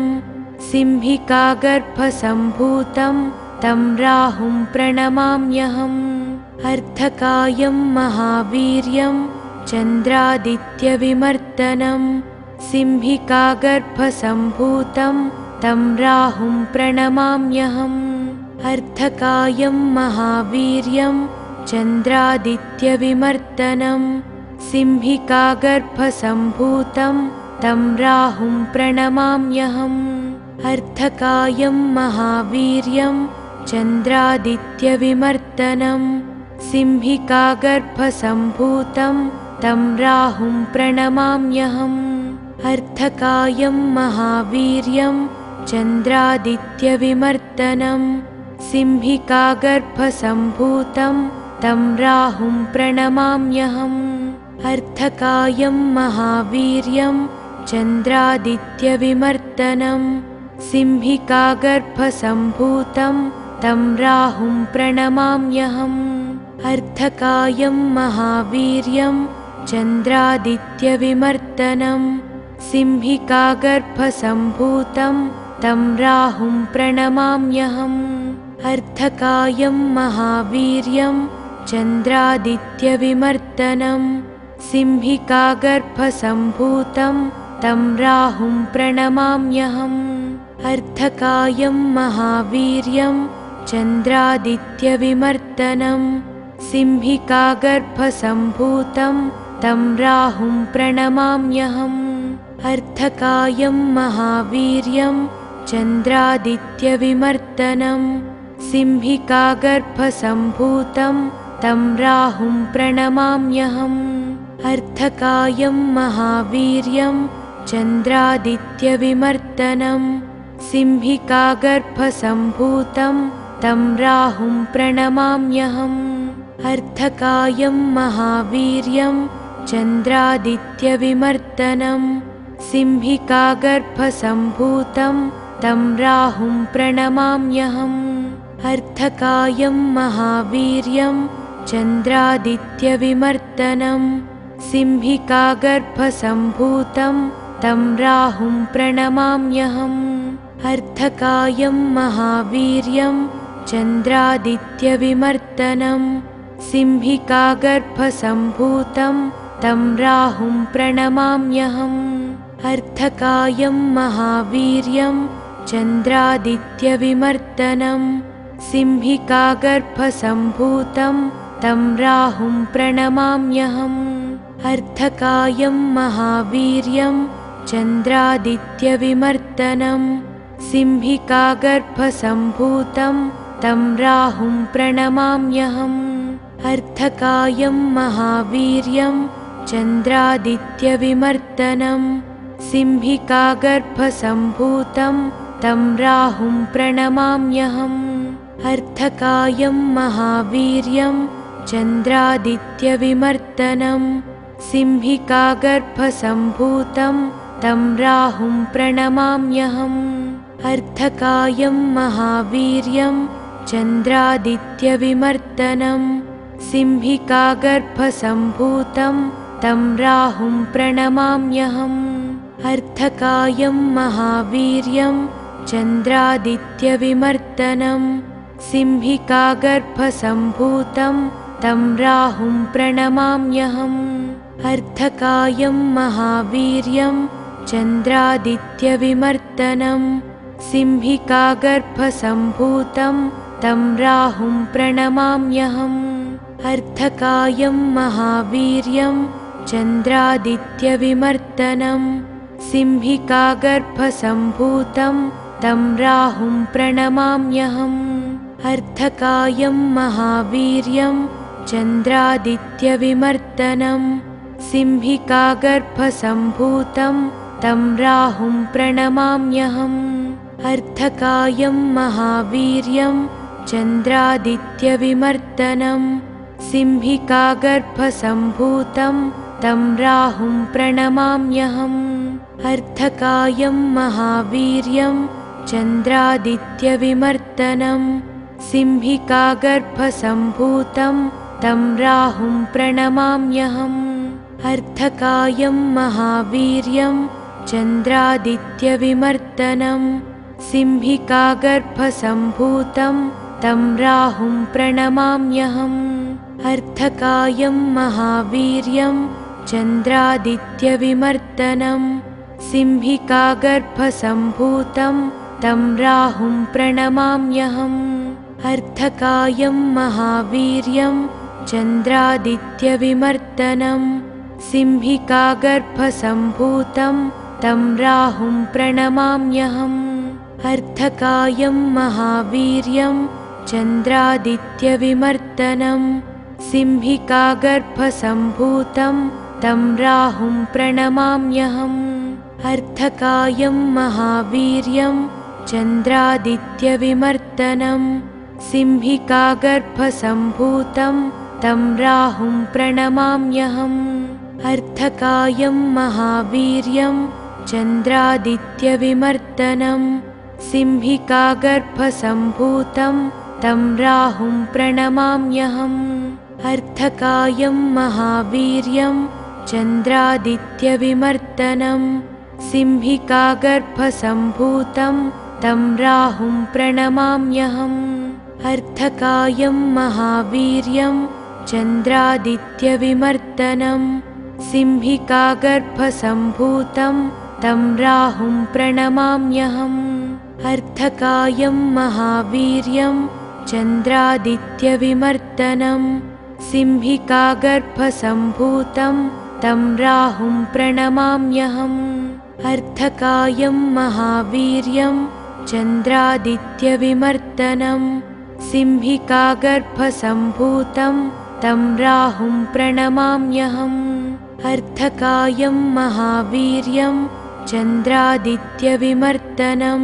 सिंहिकागर्भसम्भूतं तं राहुं प्रणमाम्यहम्। अर्धकायं महावीर्यं चन्द्रादित्यविमर्दनं सिंहिकागर्भसम्भूतं तं राहुं प्रणमाम्यहम्। अर्धकायं महावीर्यं चन्द्रादित्यविमर्दनं सिंहिकागर्भसम्भूतं तं राहुं प्रणमाम्यहम्। अर्धकायं महावीर्यं चन्द्रादित्यविमर्दनं सिंहिकागर्भसम्भूतं तं राहुं प्रणमाम्यहम्। अर्धकायं महावीर्यं चन्द्रादित्यविमर्दनं सिंहिकागर्भसम्भूतं तं राहुं प्रणमाम्यहम्। अर्धकायं महावीर्यं चन्द्रादित्यविमर्दनं सिंहिकागर्भसम्भूतं तं राहुं प्रणमाम्यहम्। अर्धकायं महावीर्यं चन्द्रादित्यविमर्दनं सिंहिकागर्भसम्भूतं तं राहुं प्रणमाम्यहम्। अर्धकायं महावीर्यं चन्द्रादित्यविमर्दनं सिंहिकागर्भसम्भूतं तं राहुं प्रणमाम्यहम्। अर्धकायं महावीर्यं चन्द्रादित्यविमर्दनं सिंहिकागर्भसम्भूतं तं राहुं प्रणमाम्यहम्। अर्धकायं महावीर्यं चन्द्रादित्यविमर्दनं सिंहिकागर्भसम्भूतं तं राहुं प्रणमाम्यहम्। अर्धकायं महावीर्यं चन्द्रादित्यविमर्दनं सिंहिकागर्भसम्भूतं तं राहुं प्रणमाम्यहम्। अर्धकायं महावीर्यं चन्द्रादित्यविमर्दनं सिंहिकागर्भसम्भूतं तं राहुं प्रणमाम्यहम्। अर्धकायं महावीर्यं चन्द्रादित्यविमर्दनं सिंहिकागर्भसम्भूतं तं राहुं प्रणमाम्यहम्। अर्धकायं महावीर्यं चन्द्रादित्यविमर्दनं सिंहिकागर्भसम्भूतं तं राहुं प्रणमाम्यहम्। अर्धकायं महावीर्यं चन्द्रादित्यविमर्दनं सिंहिकागर्भसम्भूतं तं राहुं प्रणमाम्यहम्। अर्धकायं महावीर्यं चन्द्रादित्यविमर्दनं सिंहिकागर्भसम्भूतं तं राहुं प्रणमाम्यहम्। अर्धकायं महावीर्यं चन्द्रादित्यविमर्दनं सिंहिकागर्भसम्भूतं तं राहुं प्रणमाम्यहम्। अर्धकायं महावीर्यं चन्द्रादित्यविमर्दनं सिंहिकागर्भसम्भूतं तं राहुं प्रणमाम्यहम्। अर्धकायं महावीर्यं चन्द्रादित्यविमर्दनं सिंहिकागर्भसम्भूतं तं राहुं प्रणमाम्यहम्। अर्धकायं महावीर्यं चन्द्रादित्यविमर्दनं सिंहिकागर्भसम्भूतं तं राहुं प्रणमाम्यहम्। अर्धकायं महावीर्यं चन्द्रादित्यविमर्दनं सिंहिकागर्भसम्भूतं तं राहुं प्रणमाम्यहम्। अर्धकायं महावीर्यं चन्द्रादित्यविमर्दनं सिंहिकागर्भसम्भूतं तं राहुं प्रणमाम्यहम्। अर्धकायं महावीर्यं चन्द्रादित्यविमर्दनं सिंहिकागर्भसम्भूतं तं राहुं प्रणमाम्यहम्। अर्धकायं महावीर्यं चन्द्रादित्यविमर्दनं सिंहिकागर्भसम्भूतं तं राहुं प्रणमाम्यहम्। अर्धकायं महावीर्यं चन्द्रादित्यविमर्दनं सिंहिकागर्भसम्भूतं तं राहुं प्रणमाम्यहम्। अर्धकायं महावीर्यं चन्द्रादित्यविमर्दनं सिंहिकागर्भसम्भूतं तं राहुं प्रणमाम्यहम्। अर्धकायं महावीर्यं चन्द्रादित्यविमर्दनं सिंहिकागर्भसम्भूतं तं राहुं प्रणमाम्यहम्। अर्धकायं महावीर्यं चन्द्रादित्यविमर्दनं सिंहिकागर्भसम्भूतं तं राहुं प्रणमाम्यहम्। अर्धकायं महावीर्यं चन्द्रादित्यविमर्दनं सिंहिकागर्भसम्भूतं तं राहुं प्रणमाम्यहम्। अर्धकायं महावीर्यं चन्द्रादित्यविमर्दनं सिंहिकागर्भसम्भूतं तं राहुं प्रणमाम्यहम्। अर्धकायं महावीर्यं चन्द्रादित्यविमर्दनं सिंहिकागर्भसम्भूतं तं राहुं प्रणमाम्यहम्। अर्धकायं महावीर्यं चन्द्रादित्यविमर्दनं सिंहिकागर्भसम्भूतं तं राहुं प्रणमाम्यहम्। अर्धकायं महावीर्यं चन्द्रादित्यविमर्दनं सिंहिकागर्भसम्भूतं तं राहुं प्रणमाम्यहम्। अर्धकायं महावीर्यं चन्द्रादित्यविमर्दनं सिंहिकागर्भसम्भूतं तं राहुं प्रणमाम्यहम्। अर्धकायं महावीर्यं चन्द्रादित्यविमर्दनं सिंहिकागर्भसम्भूतं तं राहुं प्रणमाम्यहम्। अर्धकायं महावीर्यं चन्द्रादित्यविमर्दनं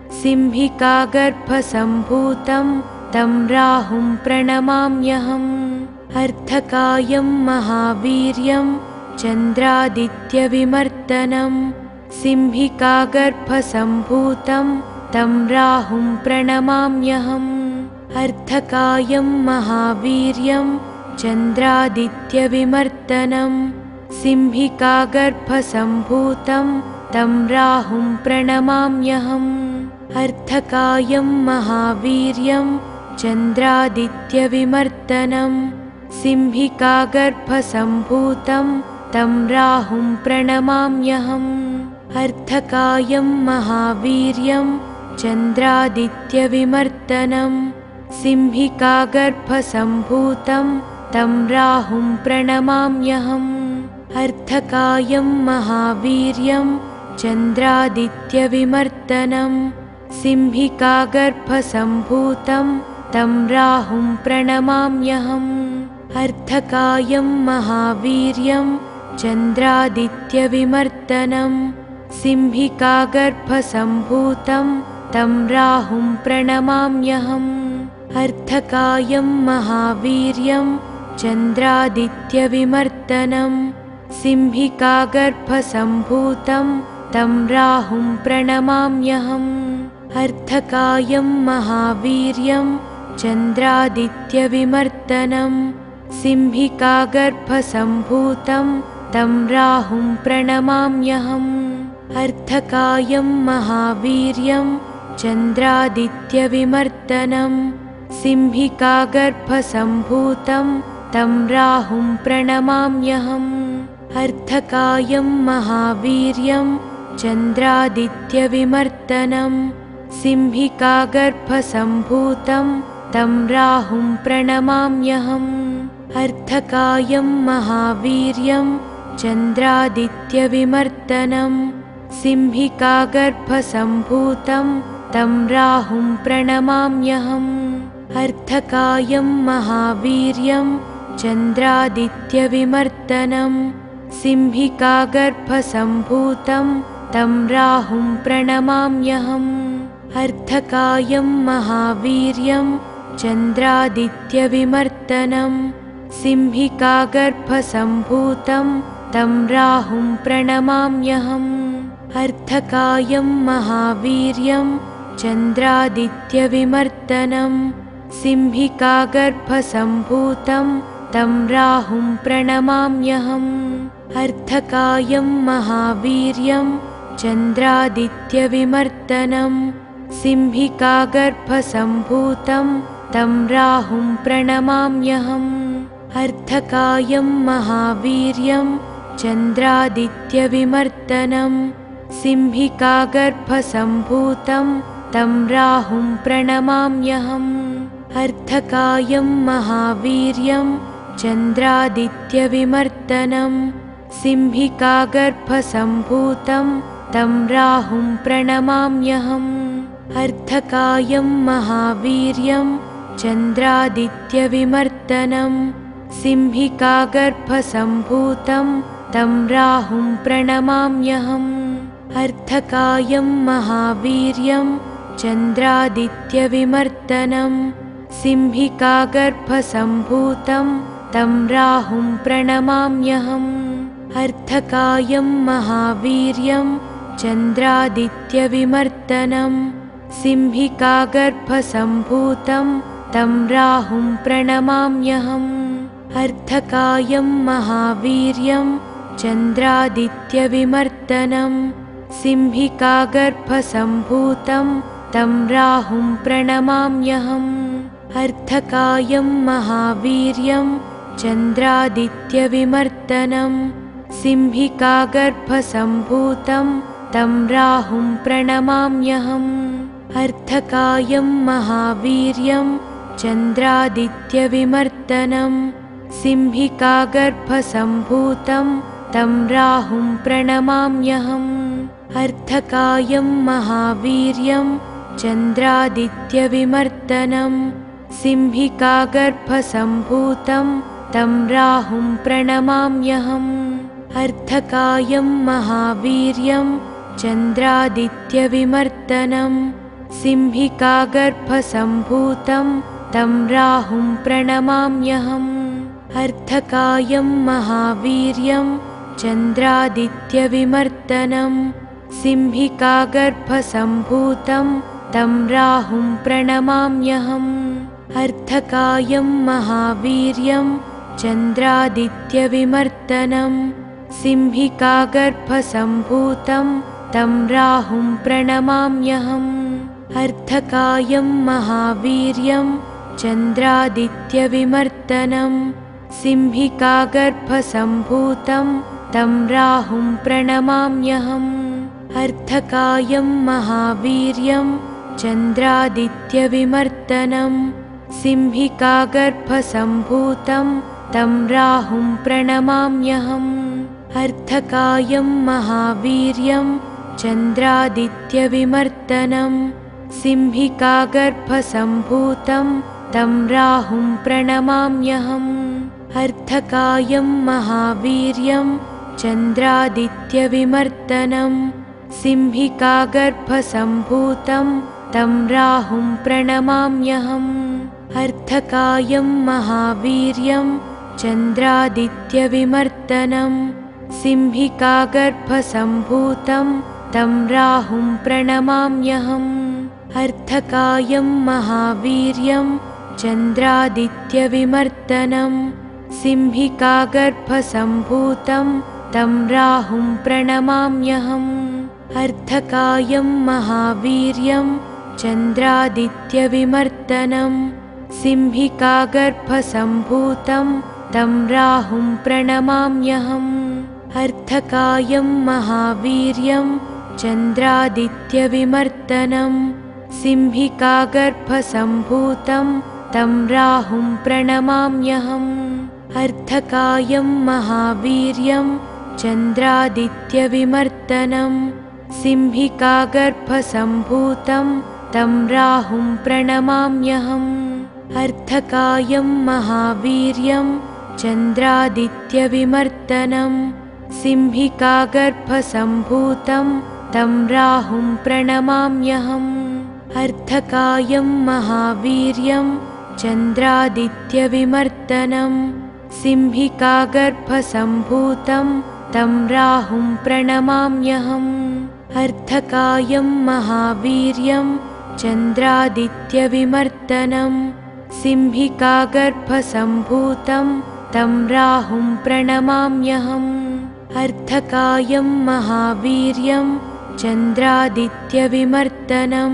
सिंहिकागर्भसम्भूतं तं राहुं प्रणमाम्यहम्। अर्धकायं महावीर्यं चन्द्रादित्यविमर्दनं सिंहिकागर्भसम्भूतं तं राहुं प्रणमाम्यहम्। अर्धकायं महावीर्यं चन्द्रादित्यविमर्दनं सिंहिकागर्भसम्भूतं तं राहुं प्रणमाम्यहम्। अर्धकायं महावीर्यं चन्द्रादित्यविमर्दनं सिंहिकागर्भसम्भूतं तं राहुं प्रणमाम्यहम्। अर्धकायं महावीर्यं चन्द्रादित्यविमर्दनं सिंहिकागर्भसम्भूतं तं राहुं प्रणमाम्यहम्। अर्धकायं महावीर्यं चन्द्रादित्यविमर्दनं सिंहिकागर्भसम्भूतं तं राहुं प्रणमाम्यहम्। अर्धकायं महावीर्यं चन्द्रादित्यविमर्दनं सिंहिकागर्भसम्भूतं तं राहुं प्रणमाम्यहम्। अर्धकायं महावीर्यं चन्द्रादित्यविमर्दनं सिंहिकागर्भसम्भूतं तं राहुं प्रणमाम्यहम्। अर्धकायं महावीर्यं चन्द्रादित्यविमर्दनं सिंहिकागर्भसम्भूतं तं राहुं प्रणमाम्यहम्। अर्धकायं महावीर्यं चन्द्रादित्यविमर्दनं सिंहिकागर्भसम्भूतं तं राहुं प्रणमाम्यहम्। अर्धकायं महावीर्यं चन्द्रादित्यविमर्दनं सिंहिकागर्भसम्भूतं तं राहुं प्रणमाम्यहम्। अर्धकायं महावीर्यं चन्द्रादित्यविमर्दनं सिंहिकागर्भसम्भूतं तं राहुं प्रणमाम्यहम्। अर्धकायं महावीर्यं चन्द्रादित्यविमर्दनं सिंहिकागर्भसम्भूतं तं राहुं प्रणमाम्यहम्। अर्धकायं महावीर्यं चन्द्रादित्यविमर्दनं सिंहिकागर्भसम्भूतं तं राहुं प्रणमाम्यहम्। अर्धकायं महावीर्यं चन्द्रादित्यविमर्दनं सिंहिकागर्भसम्भूतं तं राहुं प्रणमाम्यहम्। अर्धकायं महावीर्यं चन्द्रादित्यविमर्दनं सिंहिकागर्भसम्भूतं तं राहुं प्रणमाम्यहम्। अर्धकायं महावीर्यं चन्द्रादित्यविमर्दनं सिंहिकागर्भसम्भूतं तं राहुं प्रणमाम्यहम्। अर्धकायं महावीर्यं चन्द्रादित्यविमर्दनं सिंहिकागर्भसम्भूतं तं राहुं प्रणमाम्यहम्। अर्धकायं महावीर्यं चन्द्रादित्यविमर्दनं सिंहिकागर्भसम्भूतं तं राहुं प्रणमाम्यहम्। अर्धकायं महावीर्यं चन्द्रादित्यविमर्दनं सिंहिकागर्भसम्भूतं तं राहुं प्रणमाम्यहम्। अर्धकायं महावीर्यं चन्द्रादित्यविमर्दनं सिंहिकागर्भसम्भूतं तं राहुं प्रणमाम्यहम्। अर्धकायं महावीर्यं चन्द्रादित्यविमर्दनं सिंहिकागर्भसम्भूतं तं राहुं प्रणमाम्यहम्। अर्धकायं महावीर्यं चन्द्रादित्यविमर्दनं सिंहिकागर्भसम्भूतं तं राहुं प्रणमाम्यहम्। अर्धकायं महावीर्यं चन्द्रादित्यविमर्दनं सिंहिकागर्भसम्भूतं तं राहुं प्रणमाम्यहम्। अर्धकायं महावीर्यं चन्द्रादित्यविमर्दनं सिंहिकागर्भसम्भूतं तं राहुं प्रणमाम्यहम्। अर्धकायं महावीर्यं चन्द्रादित्यविमर्दनं सिंहिकागर्भसम्भूतं तं राहुं प्रणमाम्यहम्। अर्धकायं महावीर्यं चन्द्रादित्यविमर्दनं सिंहिकागर्भसम्भूतं तं राहुं प्रणमाम्यहम्। अर्धकायं महावीर्यं चन्द्रादित्यविमर्दनं सिंहिकागर्भसम्भूतं तं राहुं प्रणमाम्यहम्। अर्धकायं महावीर्यं चन्द्रादित्यविमर्दनं सिंहिकागर्भसम्भूतं तं राहुं प्रणमाम्यहम्। अर्धकायं महावीर्यं चन्द्रादित्यविमर्दनं सिंहिकागर्भसम्भूतं तं राहुं प्रणमाम्यहम्। अर्धकायं महावीर्यं चन्द्रादित्यविमर्दनं सिंहिकागर्भसम्भूतं तं राहुं प्रणमाम्यहम्। अर्धकायं महावीर्यं चन्द्रादित्यविमर्दनं सिंहिकागर्भसम्भूतं तं राहुं प्रणमाम्यहम्। अर्धकायं महावीर्यं चन्द्रादित्यविमर्दनं सिंहिकागर्भसम्भूतं तं राहुं प्रणमाम्यहम्। अर्धकायं महावीर्यं चन्द्रादित्यविमर्दनं सिंहिकागर्भसम्भूतं तं राहुं प्रणमाम्यहम्। अर्धकायं महावीर्यं चन्द्रादित्यविमर्दनं सिंहिकागर्भसम्भूतं तं राहुं प्रणमाम्यहम्। अर्धकायं महावीर्यं चन्द्रादित्यविमर्दनं सिंहिकागर्भसम्भूतं तं राहुं प्रणमाम्यहम्। अर्धकायं महावीर्यं चन्द्रादित्यविमर्दनं सिंहिकागर्भसम्भूतं तं राहुं प्रणमाम्यहम्। अर्धकायं महावीर्यं चन्द्रादित्यविमर्दनं सिंहिकागर्भसम्भूतं तं राहुं प्रणमाम्यहम्। अर्धकायं महावीर्यं चन्द्रादित्यविमर्दनं सिंहिकागर्भसम्भूतं तं राहुं प्रणमाम्यहम्। अर्धकायं महावीर्यं चन्द्रादित्यविमर्दनं सिंहिकागर्भसम्भूतं तं राहुं प्रणमाम्यहम्। अर्धकायं महावीर्यं चन्द्रादित्यविमर्दनं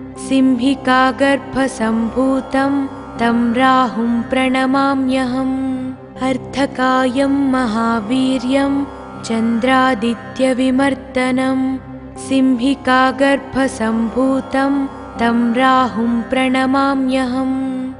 सिंहिकागर्भसम्भूतं तं राहुं प्रणमाम्यहम्। अर्धकायं महावीर्यं चन्द्रादित्यविमर्दनं सिंहिकागर्भसम्भूतं तं राहुं प्रणमाम्यहम्।